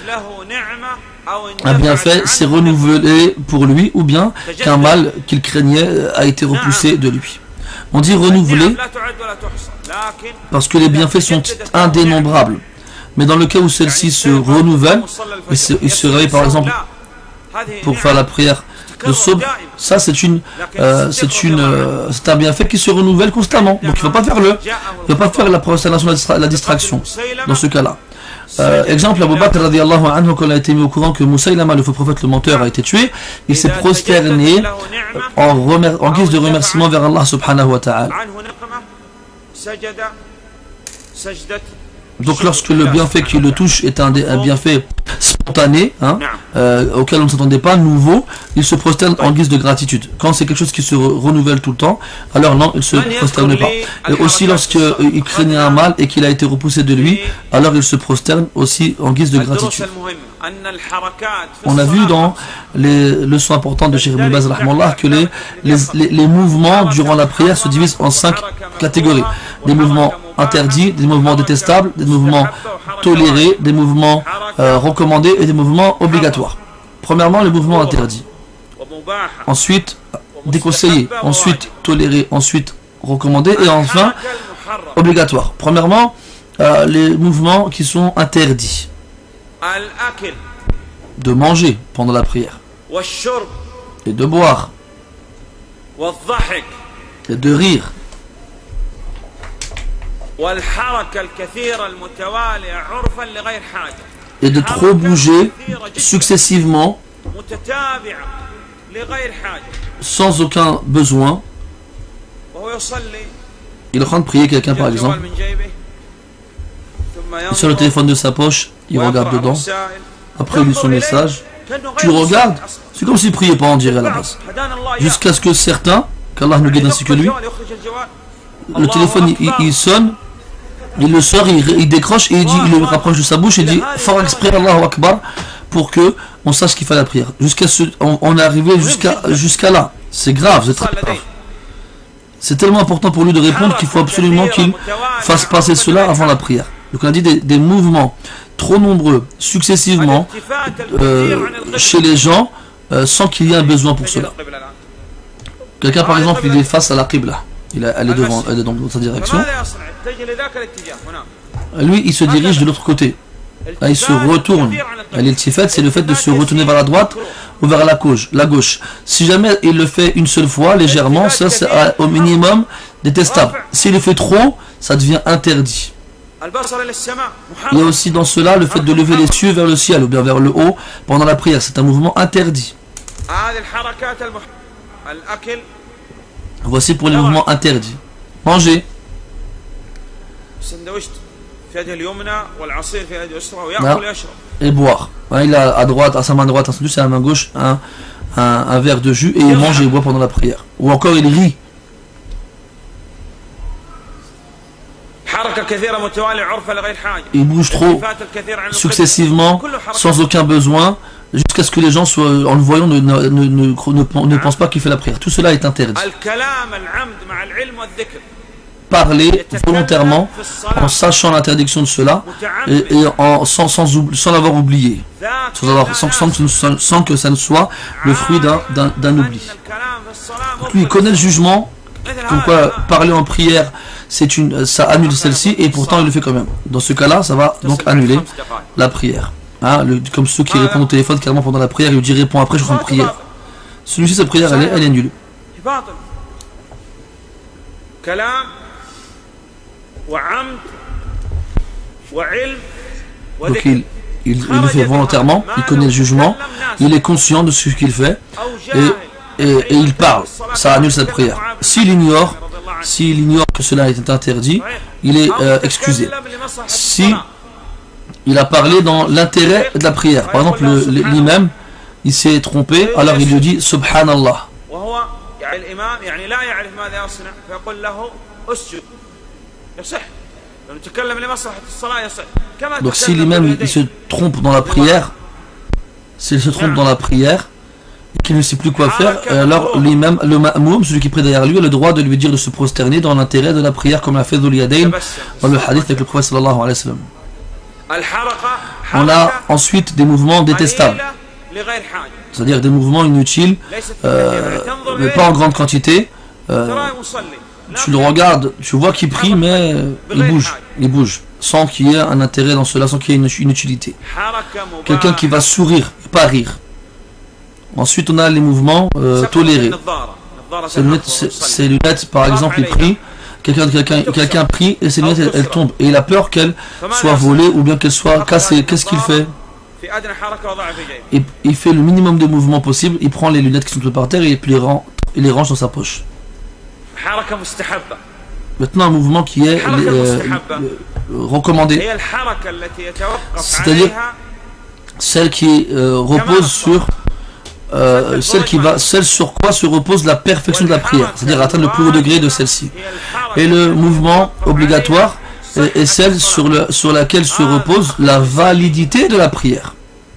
un bienfait s'est renouvelé pour lui ou bien qu'un mal qu'il craignait a été repoussé de lui. On dit renouvelé parce que les bienfaits sont indénombrables. Mais dans le cas où celle-ci se renouvelle, il se, il se réveille par exemple pour faire la prière de Sob, ça c'est une, euh, c'est une, euh, c'est un bienfait qui se renouvelle constamment. Donc il ne va pas faire le, il va pas faire la prosternation, la, distra la distraction dans ce cas-là. Euh, exemple, Abu Bakr radiallahu anhu, quand il a été mis au courant que Moussaïlama, le faux prophète, le menteur, a été tué, il s'est prosterné en, en guise de remerciement vers Allah subhanahu wa ta'ala. Donc lorsque le bienfait qui le touche est un, un bienfait spontané, hein, euh, auquel on ne s'attendait pas, nouveau, il se prosterne en guise de gratitude. Quand c'est quelque chose qui se re renouvelle tout le temps, alors non, il ne se prosterne pas. Et aussi lorsqu'il craignait un mal et qu'il a été repoussé de lui, alors il se prosterne aussi en guise de gratitude. On a vu dans les leçons importantes de Cheikh Ibn Baz que les, les, les, les mouvements durant la prière se divisent en cinq catégories. Des mouvements interdits, des mouvements détestables, des mouvements tolérés, des mouvements euh, recommandés et des mouvements obligatoires. Premièrement, les mouvements interdits. Ensuite, déconseillés. Ensuite, tolérés. Ensuite, recommandés. Et enfin, obligatoires. Premièrement, euh, les mouvements qui sont interdits. De manger pendant la prière. Et de boire. Et de rire. Et de trop bouger successivement sans aucun besoin. Il est en train de prier quelqu'un par exemple. Il sort le téléphone de sa poche, il regarde dedans. Après il lit son message. Tu le regardes, c'est comme s'il priait pas, on dirait à la base. Jusqu'à ce que certains, qu'Allah nous guide ainsi que lui, le téléphone il, il sonne. Il le sort, il, il décroche et il dit, il le rapproche de sa bouche et dit fort exprès Allahu Akbar pour que on sache qu'il fait la prière. Jusqu'à ce, on, on est arrivé jusqu'à jusqu'à là. C'est grave, c'est très grave. C'est tellement important pour lui de répondre qu'il faut absolument qu'il fasse passer cela avant la prière. Donc on a dit des, des mouvements trop nombreux successivement euh, chez les gens euh, sans qu'il y ait un besoin pour cela. Quelqu'un par exemple il est face à la Qibla. Il a, elle est devant, elle est dans sa direction. Lui, il se dirige de l'autre côté. Là, il se retourne. L'iltifat, c'est le fait de se retourner vers la droite ou vers la gauche. La gauche. Si jamais il le fait une seule fois, légèrement, ça c'est au minimum détestable. S'il le fait trop, ça devient interdit. Il y a aussi dans cela le fait de lever les yeux vers le ciel ou bien vers le haut pendant la prière. C'est un mouvement interdit. Voici pour les mouvements interdits. Manger. Non. Et boire. Il a à droite, à sa main droite, c'est à la main gauche, un, un, un verre de jus et il mange et il boit pendant la prière. Ou encore il rit. Il bouge trop successivement, sans aucun besoin, jusqu'à ce que les gens soient, en le voyant, ne, ne, ne, ne, ne pensent pas qu'il fait la prière. Tout cela est interdit. Parler volontairement, en sachant l'interdiction de cela, et, et en, sans, sans, sans l'avoir oublié, sans, avoir, sans, sans, sans que ça ne soit le fruit d'un oubli. Donc lui, il connaît le jugement, comme quoi parler en prière, c'est une, ça annule celle-ci, et pourtant il le fait quand même. Dans ce cas-là, ça va donc annuler la prière. Hein, le, comme ceux qui répondent au téléphone carrément pendant la prière, il lui dit réponds après, je suis en train de prier. Celui-ci, sa prière, elle est, elle est nulle. Donc il, il, il le fait volontairement, il connaît le jugement, il est conscient de ce qu'il fait, et, et, et il parle. Ça annule cette prière. S'il ignore, s'il ignore que cela est interdit, il est euh, excusé. Si il a parlé dans l'intérêt de la prière. Par exemple, l'imam, il s'est trompé, alors il lui dit Subhanallah. Donc si l'imam il se trompe dans la prière, s'il se trompe dans la prière, et qu'il ne sait plus quoi faire, alors l'imam, le ma'moum, celui qui prie derrière lui, a le droit de lui dire de se prosterner dans l'intérêt de la prière, comme l'a fait Dhul Yadayn dans le hadith avec le prophète sallallahu alayhi wa sallam. On a ensuite des mouvements détestables, c'est-à-dire des mouvements inutiles, euh, mais pas en grande quantité. Euh, tu le regardes, tu vois qu'il prie, mais il bouge, il bouge, sans qu'il y ait un intérêt dans cela, sans qu'il y ait une, une utilité. Quelqu'un qui va sourire, pas rire. Ensuite, on a les mouvements euh, tolérés. Ces lunettes, ces lunettes, par exemple, il prie. Quelqu'un quelqu'un quelqu'un prie et ses lunettes elles, elles tombent et il a peur qu'elles soient volées ou bien qu'elles soient cassées. Qu'est-ce qu'il fait? il, il fait le minimum de mouvements possible, il prend les lunettes qui sont par terre et puis les range, il les range dans sa poche. Maintenant, un mouvement qui est euh, recommandé, c'est-à-dire celle qui euh, repose sur euh, celle qui va, celle sur quoi se repose la perfection de la prière, c'est-à-dire atteindre le plus haut degré de celle-ci. Et le mouvement obligatoire est, est celle sur, le, sur laquelle se repose la validité de la prière.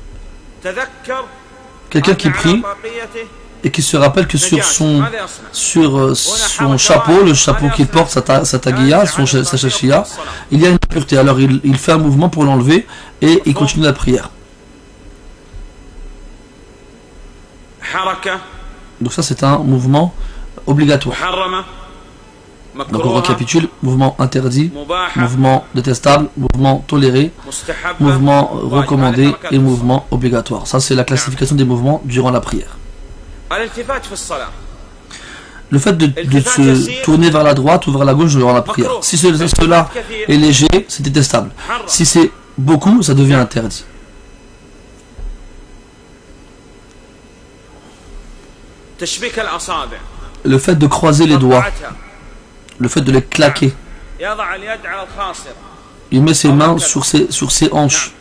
Quelqu'un qui prie et qui se rappelle que sur son, sur son chapeau, le chapeau qu'il porte, sa, ta, sa taguilla, son, sa shashia, il y a une impureté. Alors il, il fait un mouvement pour l'enlever et il continue la prière. Donc ça c'est un mouvement obligatoire. Donc on récapitule: mouvement interdit, mouvement détestable, mouvement toléré, mouvement recommandé et mouvement obligatoire. Ça c'est la classification des mouvements durant la prière. Le fait de, de se tourner vers la droite ou vers la gauche durant la prière, si cela est léger, c'est détestable. Si c'est beaucoup, ça devient interdit. Le fait de croiser les doigts, le fait de les claquer, il met ses mains sur ses, sur ses hanches,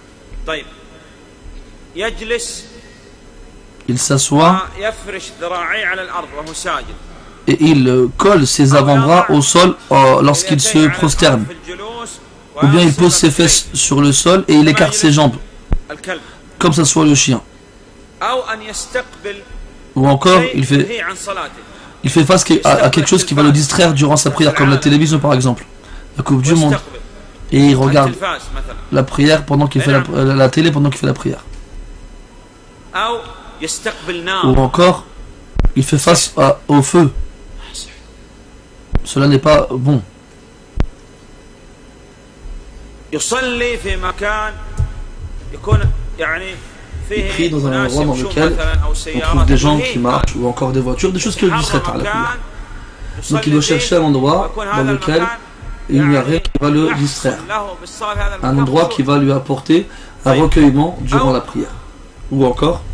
il s'assoit et il colle ses avant-bras au sol euh, lorsqu'il se prosterne, ou bien il pose ses fesses sur le sol et il écarte ses jambes comme ça soit le chien, ou encore il fait il fait face à, à quelque chose qui va le distraire durant sa prière, comme la télévision par exemple, la Coupe du Monde, et il regarde la prière pendant qu'il fait la, la, la télé pendant qu'il fait la prière, ou encore il fait face à, au feu. Cela n'est pas bon. Il prie dans un endroit dans lequel on trouve des gens qui marchent ou encore des voitures, des choses qui le distraient à la prière. Donc il doit chercher un endroit dans lequel il n'y a rien qui va le distraire, un endroit qui va lui apporter un recueillement durant la prière. Ou encore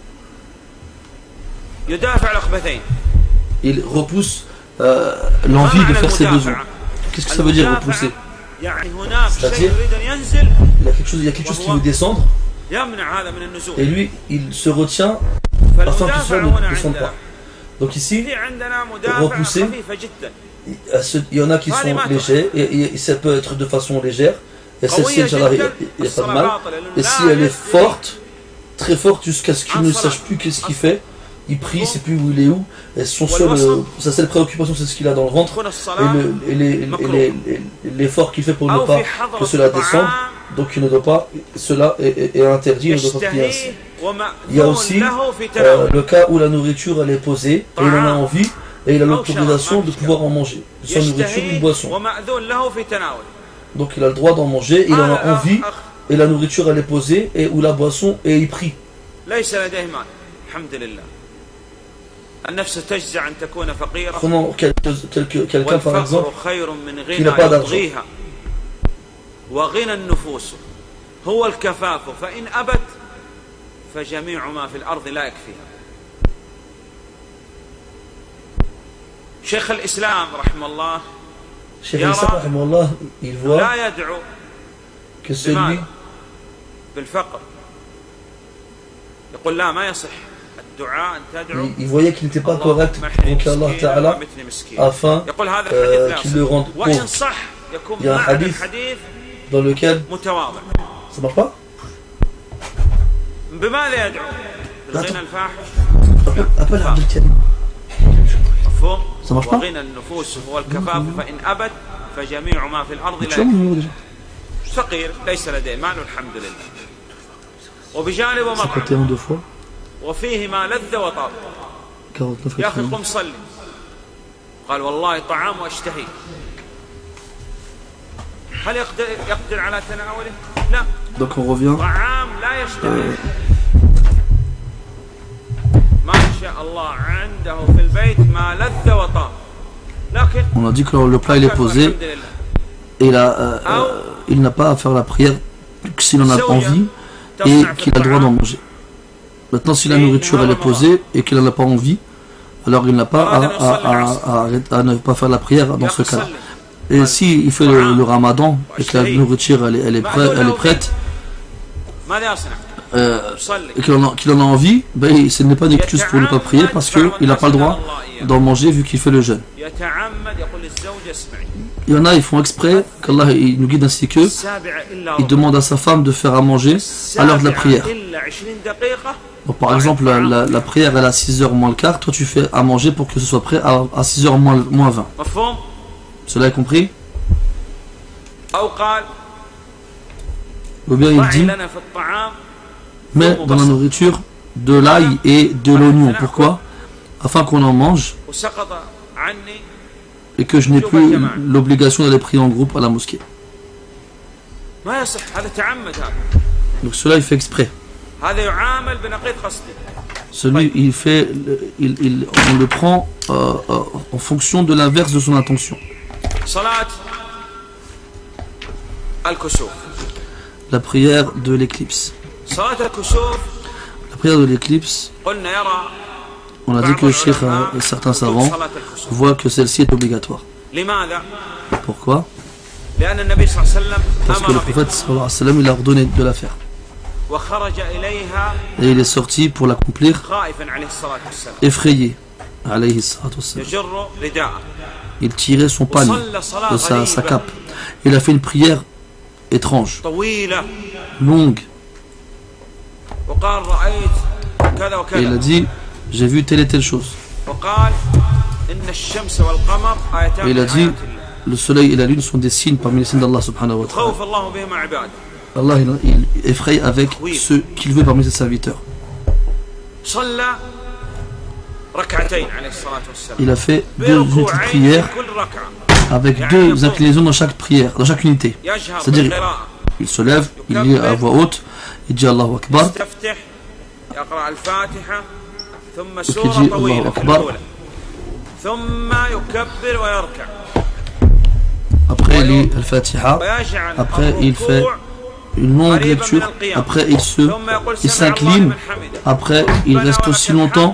il repousse euh, l'envie de faire ses besoins. Qu'est-ce que ça veut dire repousser? C'est-à-dire il y a quelque chose, il y a quelque chose qui veut descendre et lui il se retient afin que cela ne descende pas. Donc ici, repousser, il y en a qui sont légers et, et ça peut être de façon légère, et celle-ci il n'y a pas de mal. Et si elle est forte, très forte, jusqu'à ce qu'il ne sache plus qu'est-ce qu'il fait, il prie, il ne sait plus où il est où, et son seul, euh, sa seule préoccupation c'est ce qu'il a dans le ventre, et l'effort le, qu'il fait pour ne pas que cela descende, donc il ne doit pas, cela est, est, est interdit, il ne doit pas prier ainsi. Il y a aussi euh, le cas où la nourriture elle est posée, et il en a envie, et il a l'autorisation de pouvoir en manger, soit nourriture ou une boisson. Donc il a le droit d'en manger, il en a envie, et la nourriture elle est posée, et ou la boisson, et il prie. Prenons quelqu'un quelqu'un par exemple qui n'a pas d'argent. Cheikh al-Islam rahimahullah, il voit que celui il voyait qu'il n'était pas correct pour qu'Allah Ta'ala afin euh, qu'il le rende pauvre. Il y a un hadith dans lequel ça marche pas. Appelle Abdel Karim. Ça marche pas. cinquante et un deux fois. وفيهما لذة وطاب يا أخي قم صلي قال والله طعام واشتهي هل يقدر يقدر على تناوله؟ لا. Donc on revient. طعام لا يشتهي ما شاء الله عنده في البيت ما لذة وطاب لكن on a dit que le plat il est posé et là euh, euh, il n'a pas à faire la prière s'il en a envie et qu'il a le droit d'en manger. Maintenant, si la nourriture elle est posée et qu'il n'en a pas envie, alors il n'a pas à, à, à, à, à ne pas faire la prière dans ce cas-là. Et si il fait le, le ramadan et que la nourriture elle, elle, est, prête, elle est prête, euh, et qu'il en, qu'il en a envie, ben, ce n'est pas une excuse pour ne pas prier parce qu'il n'a pas le droit d'en manger vu qu'il fait le jeûne. Il y en a, ils font exprès, qu'Allah il nous guide ainsi qu'eux, il demande à sa femme de faire à manger à l'heure de la prière. Donc, par exemple, la, la, la prière elle est à six heures moins le quart, toi tu fais à manger pour que ce soit prêt à, à six heures moins, moins vingt. Cela est compris? Ou bien il dit, mais dans la nourriture de l'ail et de l'oignon. Pourquoi? Afin qu'on en mange et que je n'ai plus l'obligation d'aller prier en groupe à la mosquée. Donc cela il fait exprès. Celui il fait, il, il, on le prend euh, euh, en fonction de l'inverse de son intention. La prière de l'éclipse. La prière de l'éclipse, on a dit que chez certains savants voient que celle-ci est obligatoire. Pourquoi? Parce que le prophète sallallahu alayhi wa sallam il a ordonné de la faire. Et il est sorti pour l'accomplir effrayé. Alayhi salatu wassalam. Il tirait son panier de sa, sa cape. Il a fait une prière étrange, longue. Et il a dit, j'ai vu telle et telle chose. Et il a dit, le soleil et la lune sont des signes parmi les signes d'Allah subhanahu wa ta'ala. Allah il, il effraie avec ceux qu'il veut parmi ses serviteurs. Il a fait deux unités de prière avec deux inclinaisons dans chaque prière, dans chaque unité. C'est-à-dire, il se lève, il lit à voix haute, il dit Allahu Akbar. Donc il dit Allahu Akbar. Après il lit Al-Fatiha. Après il fait une longue lecture. Après il se, il s'incline. Après il reste aussi longtemps.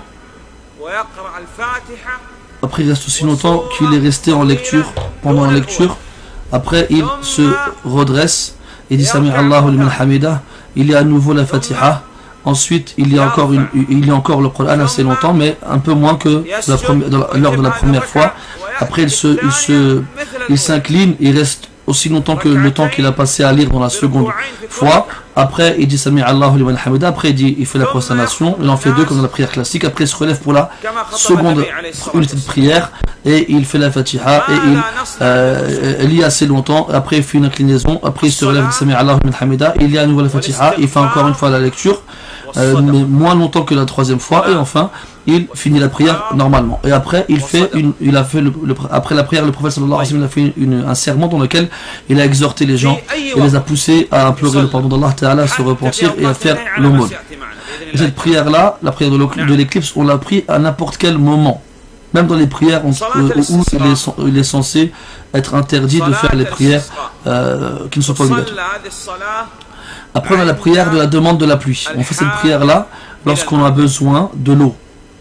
Après il reste aussi longtemps qu'il est resté en lecture, pendant la lecture. Après il se redresse et dit Sami Allahu liman hamida. Il y a à nouveau la Fatiha. Ensuite il y a encore une, il y a encore le Coran assez longtemps, mais un peu moins que la première, lors de la première fois. Après il se, il se, il s'incline, il reste aussi longtemps que le temps qu'il a passé à lire dans la seconde fois. Après il dit Sami Allahu liman hamida. Après il dit, il fait la prosternation. Il en fait deux comme dans la prière classique. Après il se relève pour la seconde unité de prière et il fait la Fatiha et il euh, lit assez longtemps. Après il fait une inclinaison. Après il se relève, dit Sami Allahu liman hamida. Il lit à nouveau la Fatiha. Il fait encore une fois la lecture, euh, mais moins longtemps que la troisième fois. Et enfin il finit la prière normalement. Et après, il fait une, il a fait le, le, après la prière, le prophète sallallahu alayhi wa sallam a fait une, un sermon dans lequel il a exhorté les gens et les a poussés à implorer le pardon d'Allah Ta'ala, à se repentir et à faire l'aumône. Et cette prière-là, la prière de l'éclipse, on l'a pris à n'importe quel moment. Même dans les prières on, euh, où il est, il est censé être interdit de faire les prières euh, qui ne sont pas obligatoires. Après, on a la prière de la demande de la pluie. On fait cette prière-là lorsqu'on a besoin de l'eau.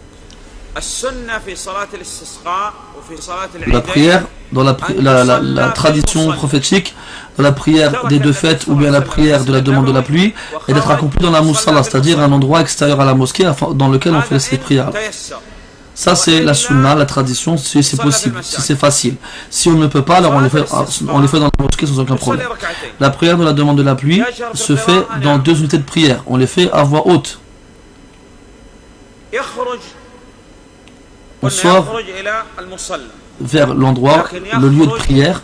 La prière, dans la, la, la, la tradition prophétique, dans la prière des deux fêtes ou bien la prière de la demande de la pluie, est d'être accomplie dans la moussala, c'est-à-dire un endroit extérieur à la mosquée dans lequel on fait ces prières. Ça c'est la sunna, la tradition, si c'est possible, si c'est facile. Si on ne peut pas, alors on les fait, on les fait dans la mosquée sans aucun problème. La prière de la demande de la pluie se fait dans deux unités de prière. On les fait à voix haute. On sort vers l'endroit, le lieu de prière,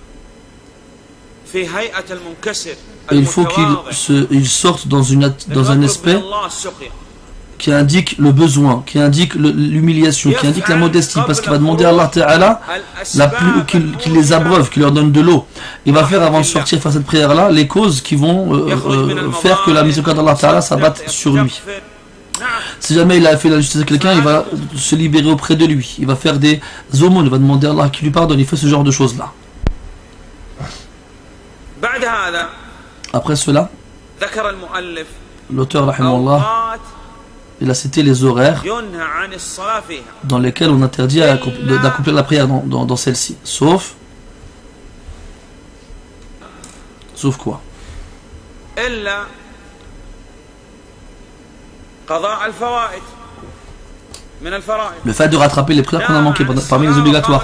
et il faut qu'il se, il sorte dans, une, dans un aspect qui indique le besoin, qui indique l'humiliation, qui indique la modestie, parce qu'il va demander à Allah Ta'ala qu'il qu'il les abreuve, qu'il leur donne de l'eau. Il va faire, avant de sortir faire cette prière-là, les causes qui vont euh, euh, faire que la miséricorde d'Allah Ta'ala s'abatte sur lui. Si jamais il a fait la justice à quelqu'un, il va se libérer auprès de lui. Il va faire des aumônes, il va demander à Allah qui lui pardonne. Il fait ce genre de choses-là. Après cela, l'auteur, rahimahullah, il a cité les horaires dans lesquels on interdit d'accomplir la prière dans, dans, dans celle-ci. Sauf, sauf quoi? Le fait de rattraper les prières qu'on a manquées parmi les obligatoires.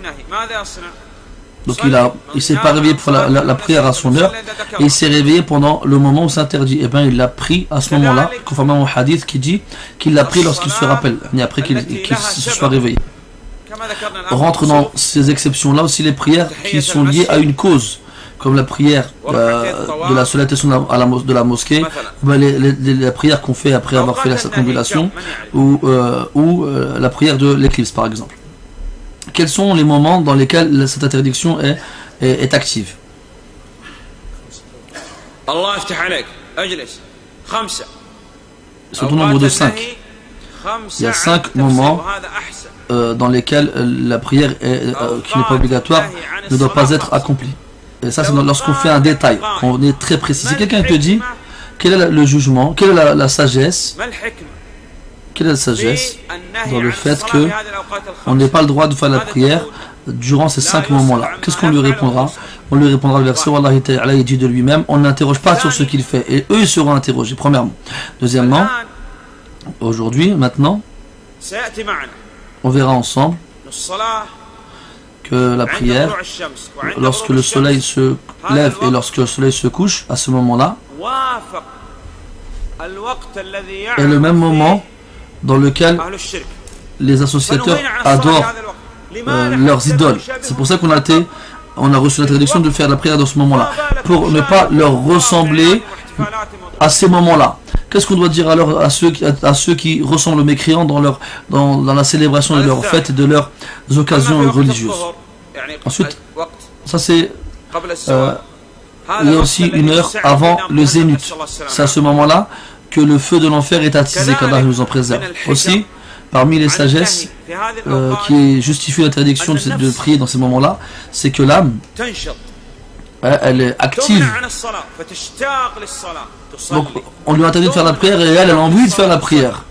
Donc il a, il s'est pas réveillé pour la, la, la prière à son heure, et il s'est réveillé pendant le moment où c'est interdit. Et bien il l'a pris à ce moment-là, conformément au hadith qui dit qu'il l'a pris lorsqu'il se rappelle, et après qu'il qu'il se soit réveillé. On rentre dans ces exceptions-là aussi les prières qui sont liées à une cause, comme la prière euh, de la salutation à la, de la mosquée, ben les, les, les, la prière qu'on fait après avoir fait la circonambulation, ou, euh, ou euh, la prière de l'éclipse par exemple. Quels sont les moments dans lesquels cette interdiction est, est, est active? C'est au nombre de cinq. Il y a cinq moments euh, dans lesquels la prière est, euh, qui n'est pas obligatoire ne doit pas être accomplie. Et ça, c'est lorsqu'on fait un détail, on est très précis. Si quelqu'un te dit quel est le jugement, quelle est la, la sagesse, quelle est la sagesse dans le fait que on n'ait pas le droit de faire la prière durant ces cinq moments-là? Qu'est-ce qu'on lui répondra? On lui répondra le verset Wallahi ta'ala, il dit de lui-même, on n'interroge pas sur ce qu'il fait, et eux ils seront interrogés, premièrement. Deuxièmement, aujourd'hui, maintenant, on verra ensemble que la prière, lorsque le soleil se lève et lorsque le soleil se couche, à ce moment-là, est le même moment dans lequel les associateurs adorent euh, leurs idoles. C'est pour ça qu'on a été, on a reçu l'interdiction de faire la prière dans ce moment-là, pour ne pas leur ressembler à ces moments-là. Qu'est-ce qu'on doit dire alors à ceux, à, à ceux qui ressemblent aux mécréants dans, leur, dans, dans la célébration de leurs fêtes et de leurs occasions religieuses? Ensuite, ça c'est euh, il y a aussi une heure avant le zénith. C'est à ce moment-là que le feu de l'enfer est attisé, qu'Allah nous en préserve. Aussi, parmi les sagesses euh, qui justifient l'interdiction de, de prier dans ces moments-là, c'est que l'âme, elle est active. Donc, on lui interdit de faire la prière et elle, elle a envie de faire la prière.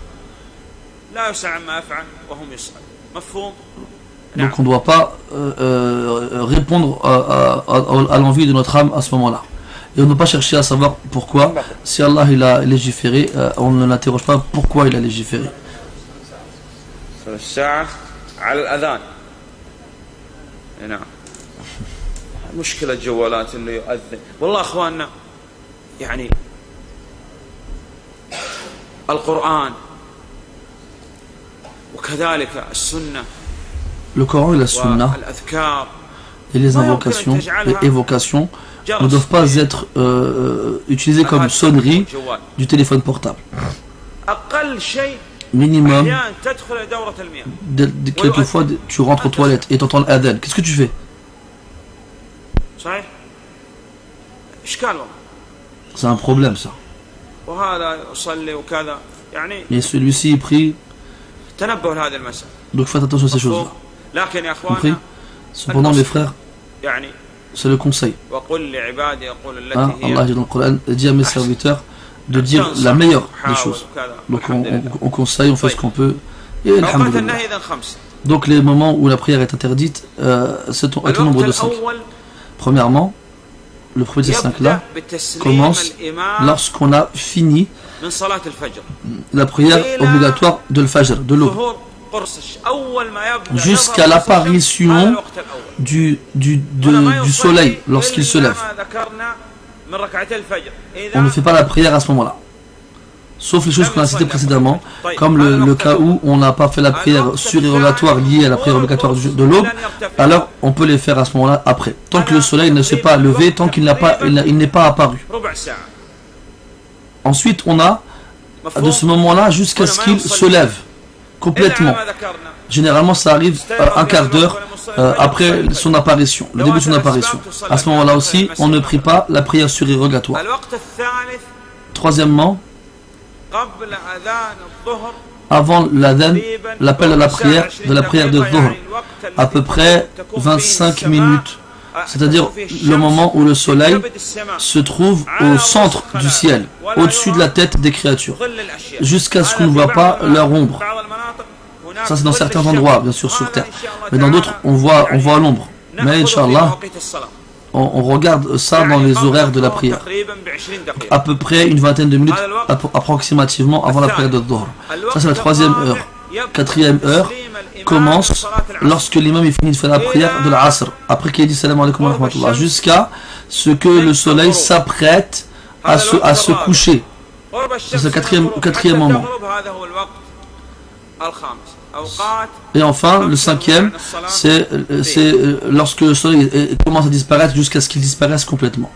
Donc, on ne doit pas euh, euh, répondre à, à, à, à l'envie de notre âme à ce moment-là. Et on ne doit pas chercher à savoir pourquoi. Si Allah il a légiféré, euh, on ne l'interroge pas pourquoi il a légiféré. مشكلة جوالات اللي يؤذن والله أخواننا يعني القرآن وكذلك السنة. Le Coran et la Sunna et les invocations, les évocations ne doivent pas être euh, utilisées comme sonnerie du téléphone portable. Minimum, de, de, quelquefois tu rentres aux toilettes et tu entends l'adhan. Qu'est-ce que tu fais? C'est un problème ça. Et celui-ci prie. Donc faites attention à ces choses-là. Compris? Cependant mes frères, c'est le conseil. Hein? Allah dit dans le Coran, dit à mes serviteurs de dire la meilleure des choses. Donc on, on, on conseille, on fait ce qu'on peut. Et alhamdoulilah. Donc les moments où la prière est interdite, euh, c'est au nombre de cinq. Premièrement, le premier de ces cinq-là commence lorsqu'on a fini la prière obligatoire de l'Fajr, de l'aube, jusqu'à l'apparition du, du, de, du soleil lorsqu'il se lève. On ne fait pas la prière à ce moment-là, sauf les choses qu'on a citées précédemment, comme le, le cas où on n'a pas fait la prière surérogatoire liée à la prière obligatoire de l'aube, alors on peut les faire à ce moment-là après, tant que le soleil ne s'est pas levé, tant qu'il n'a pas, il n'est pas apparu. Ensuite on a de ce moment-là jusqu'à ce qu'il se lève complètement. Généralement ça arrive euh, un quart d'heure euh, après son apparition, le début de son apparition. À ce moment-là aussi on ne prie pas la prière surérogatoire. Troisièmement, avant l'adhan, l'appel à la prière de la prière de Dhuhr, à peu près vingt-cinq minutes c'est-à-dire le moment où le soleil se trouve au centre du ciel, au-dessus de la tête des créatures, jusqu'à ce qu'on ne voit pas leur ombre. Ça c'est dans certains endroits, bien sûr, sur terre. Mais dans d'autres, on voit, on voit l'ombre. Mais Inch'Allah, on, on regarde ça dans les horaires de la prière. À peu près une vingtaine de minutes, approximativement, avant la prière de Dhuhr. Ça c'est la troisième heure. Quatrième heure commence lorsque l'imam est fini de faire la prière de l'Asr, après qu'il ait dit salam alaikum wa rahmatullah, jusqu'à ce que le soleil s'apprête à se, à se coucher. C'est le quatrième, quatrième moment. Et enfin, le cinquième, c'est lorsque le soleil commence à disparaître jusqu'à ce qu'il disparaisse complètement.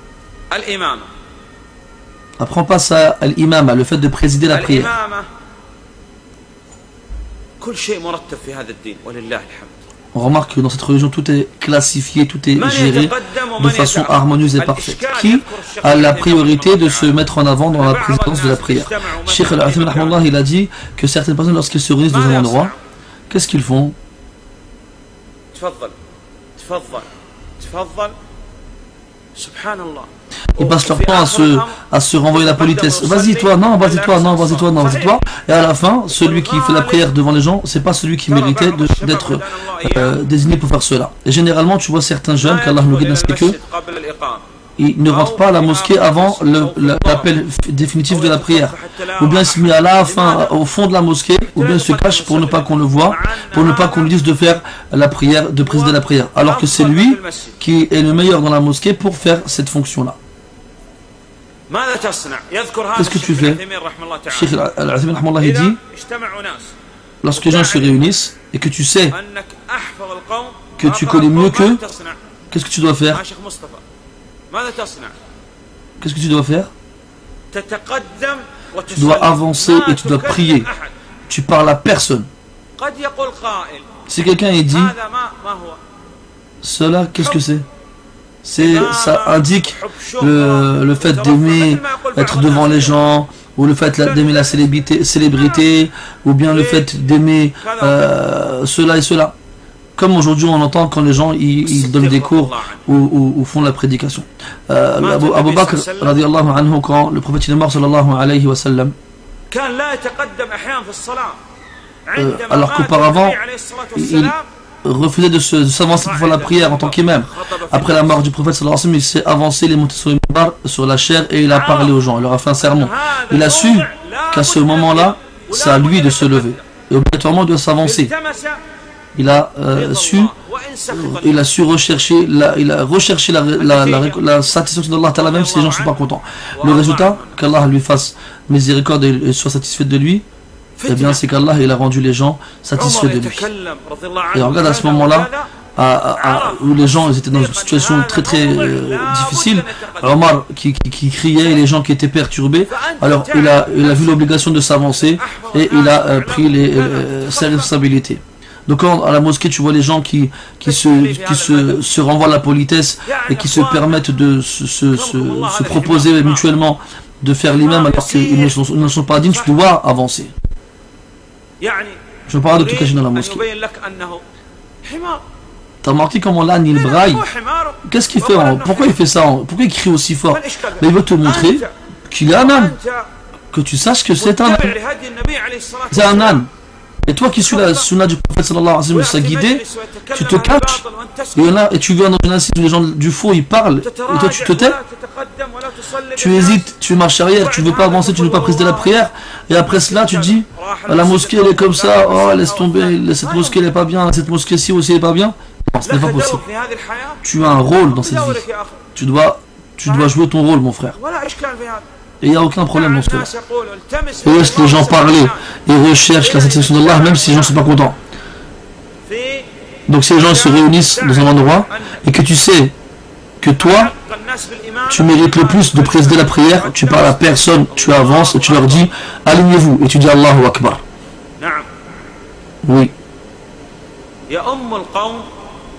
Après on passe à l'imam, le fait de présider la prière. On remarque que dans cette religion tout est classifié, tout est géré de façon harmonieuse et parfaite. Qui a la priorité de se mettre en avant dans la présidence de la prière? Cheikh Al-Uthaymin, il a dit que certaines personnes, lorsqu'ils se réunissent dans un endroit, qu'est-ce qu'ils font? Ils passent leur temps à se, à se renvoyer la politesse. Vas-y toi, non, vas-y toi, non, vas-y toi, non, vas-y toi. Et à la fin, celui qui fait la prière devant les gens, c'est pas celui qui méritait d'être euh, désigné pour faire cela. Et généralement, tu vois certains jeunes, qu'Allah nous guide ainsi qu'eux, ils ne rentrent pas à la mosquée avant l'appel définitif de la prière. Ou bien ils se mettent à la fin, au fond de la mosquée, ou bien ils se cachent pour ne pas qu'on le voit, pour ne pas qu'on lui dise de faire la prière, de présider la prière. Alors que c'est lui qui est le meilleur dans la mosquée pour faire cette fonction-là. Qu'est-ce que tu fais? Cheikh Al-Uthaymin il dit, lorsque les gens se réunissent et que tu sais que tu connais mieux qu'eux, qu'est-ce que tu dois faire? Qu'est-ce que tu dois faire? Tu dois avancer et tu dois prier. Tu parles à personne. Si quelqu'un est dit, cela, qu'est-ce que c'est? C'est, ça indique le, le fait d'aimer être devant les gens, ou le fait d'aimer la célébrité, célébrité, ou bien le fait d'aimer euh, cela et cela. Comme aujourd'hui on entend quand les gens ils, ils donnent des cours ou, ou, ou font la prédication. Euh, Abu, Abu Bakr, radiallahu anhu, quand le prophète est mort, sallallahu alayhi wa sallam, euh, alors qu'auparavant, il refusait de s'avancer pour faire la prière en tant qu'imam. Après la mort du prophète sallallahu alayhi wa sallam, il s'est avancé, il est monté sur le minbar, sur la chair, et il a parlé aux gens, il leur a fait un sermon. Il a su qu'à ce moment-là, c'est à lui de se lever. Et obligatoirement, il doit s'avancer. Il a euh, su, il a su rechercher, la, il a recherché la, la, la, la satisfaction d'Allah Ta'ala, même si les gens ne sont pas contents. Le résultat, qu'Allah lui fasse miséricorde et soit satisfait de lui, eh bien c'est qu'Allah il a rendu les gens satisfaits de lui. Et regarde à ce moment-là, à, à, à, où les gens ils étaient dans une situation très très euh, difficile, Omar qui, qui, qui criait et les gens qui étaient perturbés, alors il a, il a vu l'obligation de s'avancer et il a euh, pris les, euh, ses responsabilités. Donc quand à la mosquée tu vois les gens qui, qui, se, qui se, se renvoient la politesse et qui se permettent de se, se, se, se proposer mutuellement de faire l'imam alors qu'ils ne sont, ne sont pas dignes, tu dois avancer. Je parle de tout cacher dans la mosquée. T'as remarqué comment l'âne il braille? Qu'est-ce qu'il fait? Pourquoi il fait ça? Pourquoi il crie aussi fort? Mais il veut te montrer qu'il est un âne. Que tu saches que c'est un âne. C'est un âne. Et toi qui suis la sunna du prophète sallallahu alayhi wa sallam, guidé, tu te caches et, là, et tu viens dans une assise où les gens du faux ils parlent et toi tu te tais, tu hésites, tu marches arrière, tu ne veux pas avancer, tu ne veux pas présider la prière et après cela tu te dis la mosquée elle est comme ça, oh laisse tomber, cette mosquée elle est pas bien, cette mosquée ci aussi elle est pas bien. Non, ce n'est pas possible. Tu as un rôle dans cette vie, tu dois, tu dois jouer ton rôle mon frère. Et il n'y a aucun problème dans cela. Et laisse les gens parler et recherchent la satisfaction d'Allah même si les gens ne sont pas contents. Donc si les gens se réunissent dans un endroit et que tu sais que toi tu mérites le plus de présider la prière, tu parles à personne, tu avances et tu leur dis alignez-vous et tu dis Allahu Akbar. Oui.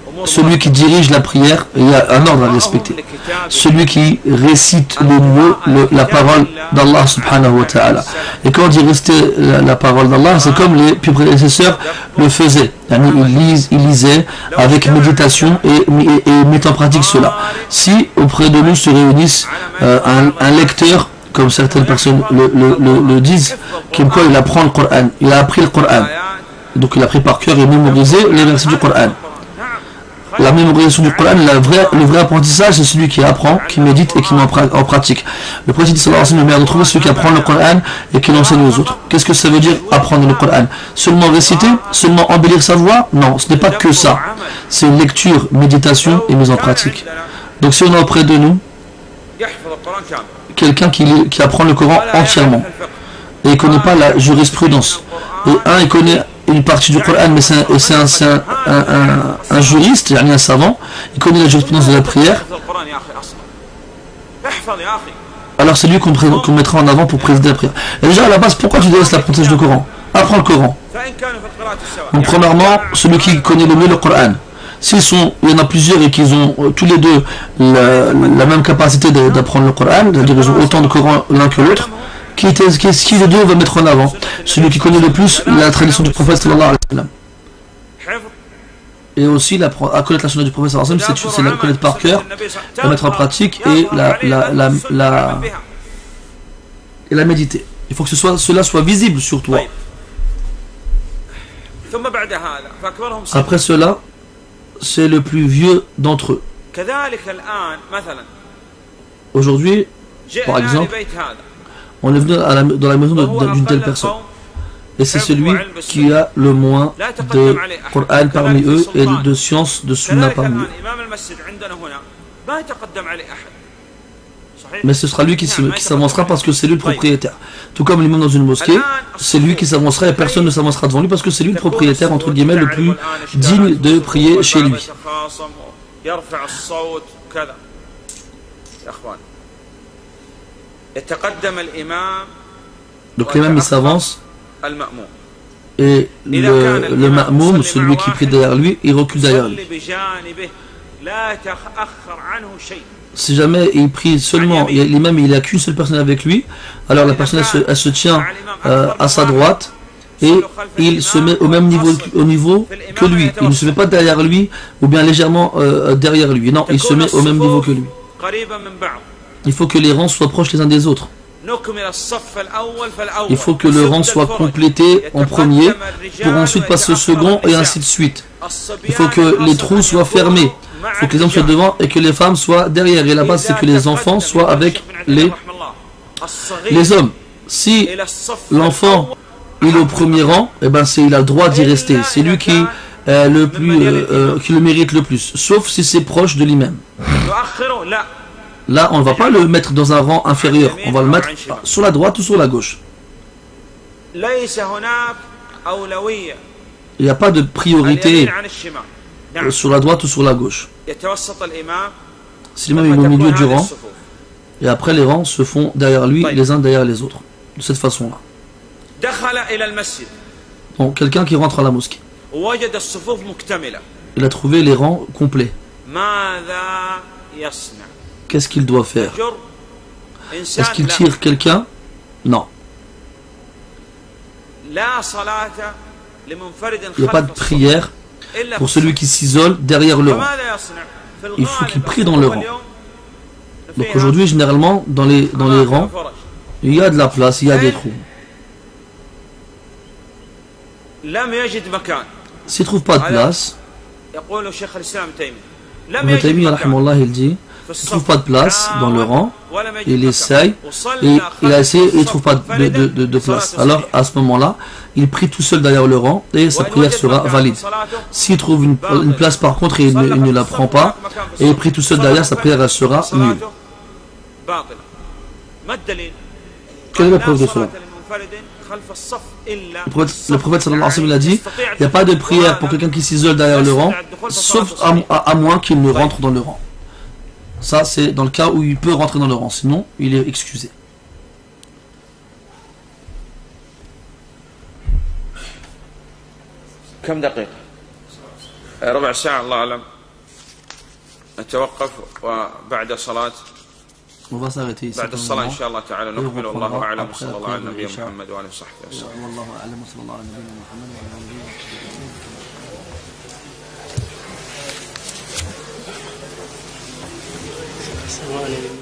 celui qui dirige la prière, il y a un ordre à respecter. Celui qui récite le mot, le, la parole d'Allah subhanahu wa ta'ala. Et quand on dit rester la, la parole d'Allah, c'est comme les plus prédécesseurs le faisaient. Ils, lisent, ils lisaient avec méditation et, et, et mettent en pratique cela. Si auprès de nous se réunissent euh, un, un lecteur, comme certaines personnes le, le, le, le disent, comme quoi il apprend le Coran, il a appris le Coran. Donc il a pris par cœur et mémorisé les versets du Coran. La mémorisation du Coran, la vraie, le vrai apprentissage, c'est celui qui apprend, qui médite et qui met en pratique. Le prophète sallallahu alayhi wa sallam, le meilleur d'entre vous, c'est celui qui apprend le Coran et qui l'enseigne aux autres. Qu'est-ce que ça veut dire apprendre le Coran? Seulement réciter? Seulement embellir sa voix? Non, ce n'est pas que ça. C'est une lecture, méditation et mise en pratique. Donc si on a auprès de nous quelqu'un qui, qui apprend le Coran entièrement et il ne connaît pas la jurisprudence, et un, il connaît une partie du Coran, mais c'est un, un, un, un, un juriste, un savant, il connaît la jurisprudence de la prière, alors c'est lui qu'on qu mettra en avant pour présider la prière. Et déjà à la base, pourquoi tu délaisses l'apprentissage du Coran? Apprends le Coran. Donc premièrement, celui qui connaît le mieux le Coran. S'ils sont, il y en a plusieurs et qu'ils ont euh, tous les deux la, la même capacité d'apprendre le Coran, c'est-à-dire ils ont autant de Coran l'un que l'autre, qui, qui, qui les deux va mettre en avant? Celui qui connaît le plus la tradition du prophète sallallahu alayhi wa sallam. Et aussi la, à connaître la sunna du prophète sallallahu alayhi wa sallam, c'est la connaître par cœur, la mettre en pratique et la, la, la, la, et la méditer. Il faut que ce soit, cela soit visible sur toi. Après cela, c'est le plus vieux d'entre eux. Aujourd'hui, par exemple, on est venu à la, dans la maison d'une telle personne. Et c'est celui qui a le moins de Coran parmi eux et de, de sciences de Sunna parmi eux. Mais ce sera lui qui s'avancera parce que c'est lui le propriétaire. Tout comme l'imam dans une mosquée, c'est lui qui s'avancera et personne ne s'avancera devant lui parce que c'est lui le propriétaire, entre guillemets, le plus digne de prier chez lui. Donc l'imam il s'avance et le, le ma'moum, celui qui prie derrière lui, il recule derrière lui. Si jamais il prie seulement, l'imam il n'a qu'une seule personne avec lui, alors la personne elle se, elle se tient euh, à sa droite et il se met au même niveau, au niveau que lui. Il ne se met pas derrière lui ou bien légèrement euh, derrière lui. Non, il se met au même niveau que lui. Il faut que les rangs soient proches les uns des autres. Il faut que le rang soit complété en premier pour ensuite passer au second et ainsi de suite. Il faut que les trous soient fermés. Il faut que les hommes soient devant et que les femmes soient derrière. Et la base c'est que les enfants soient avec les, les hommes. Si l'enfant il est au premier rang, eh ben il a le droit d'y rester. C'est lui qui, euh, le plus, euh, euh, qui le mérite le plus. Sauf si c'est proche de lui-même. Là, on ne va pas le mettre dans un rang inférieur. On va le mettre sur la droite ou sur la gauche. Il n'y a pas de priorité sur la droite ou sur la gauche. Si l'imam est au milieu du rang, et après les rangs se font derrière lui, les uns derrière les autres. De cette façon-là. Donc, quelqu'un qui rentre à la mosquée. Il a trouvé les rangs complets. Qu'est-ce qu'il doit faire? Est-ce qu'il tire quelqu'un? Non. Il n'y a pas de prière pour celui qui s'isole derrière le rang. Il faut qu'il prie dans le rang. Donc aujourd'hui, généralement, dans les, dans les rangs, il y a de la place, il y a des trous. S'il ne trouve pas de place, Ibn Taymiyyah, rahimahullah, il dit, il ne trouve pas de place dans le rang, il essaye, et il a essayé, et il ne trouve pas de, de, de, de place. Alors, à ce moment-là, il prie tout seul derrière le rang, et sa prière sera valide. S'il trouve une, une place par contre, et il ne, il ne la prend pas, et il prie tout seul derrière, sa prière elle sera nulle. Quelle est la preuve de cela? Le prophète, le prophète sallallahu alayhi wa sallam a dit, il n'y a pas de prière pour quelqu'un qui s'isole derrière le rang, sauf à, à, à moins qu'il ne rentre dans le rang. Ça, c'est dans le cas où il peut rentrer dans le rang, sinon il est excusé. كم دقيقة؟ ربع ساعة الله أعلم. نتوقف وبعد صلاة بعد الصلاة إن شاء الله تعالى نكمل. والله أعلم وصلى الله على نبينا محمد وآله وصحبه وسلم. والله أعلم وصلى الله على نبينا محمد وعلى آله وصحبه وسلم.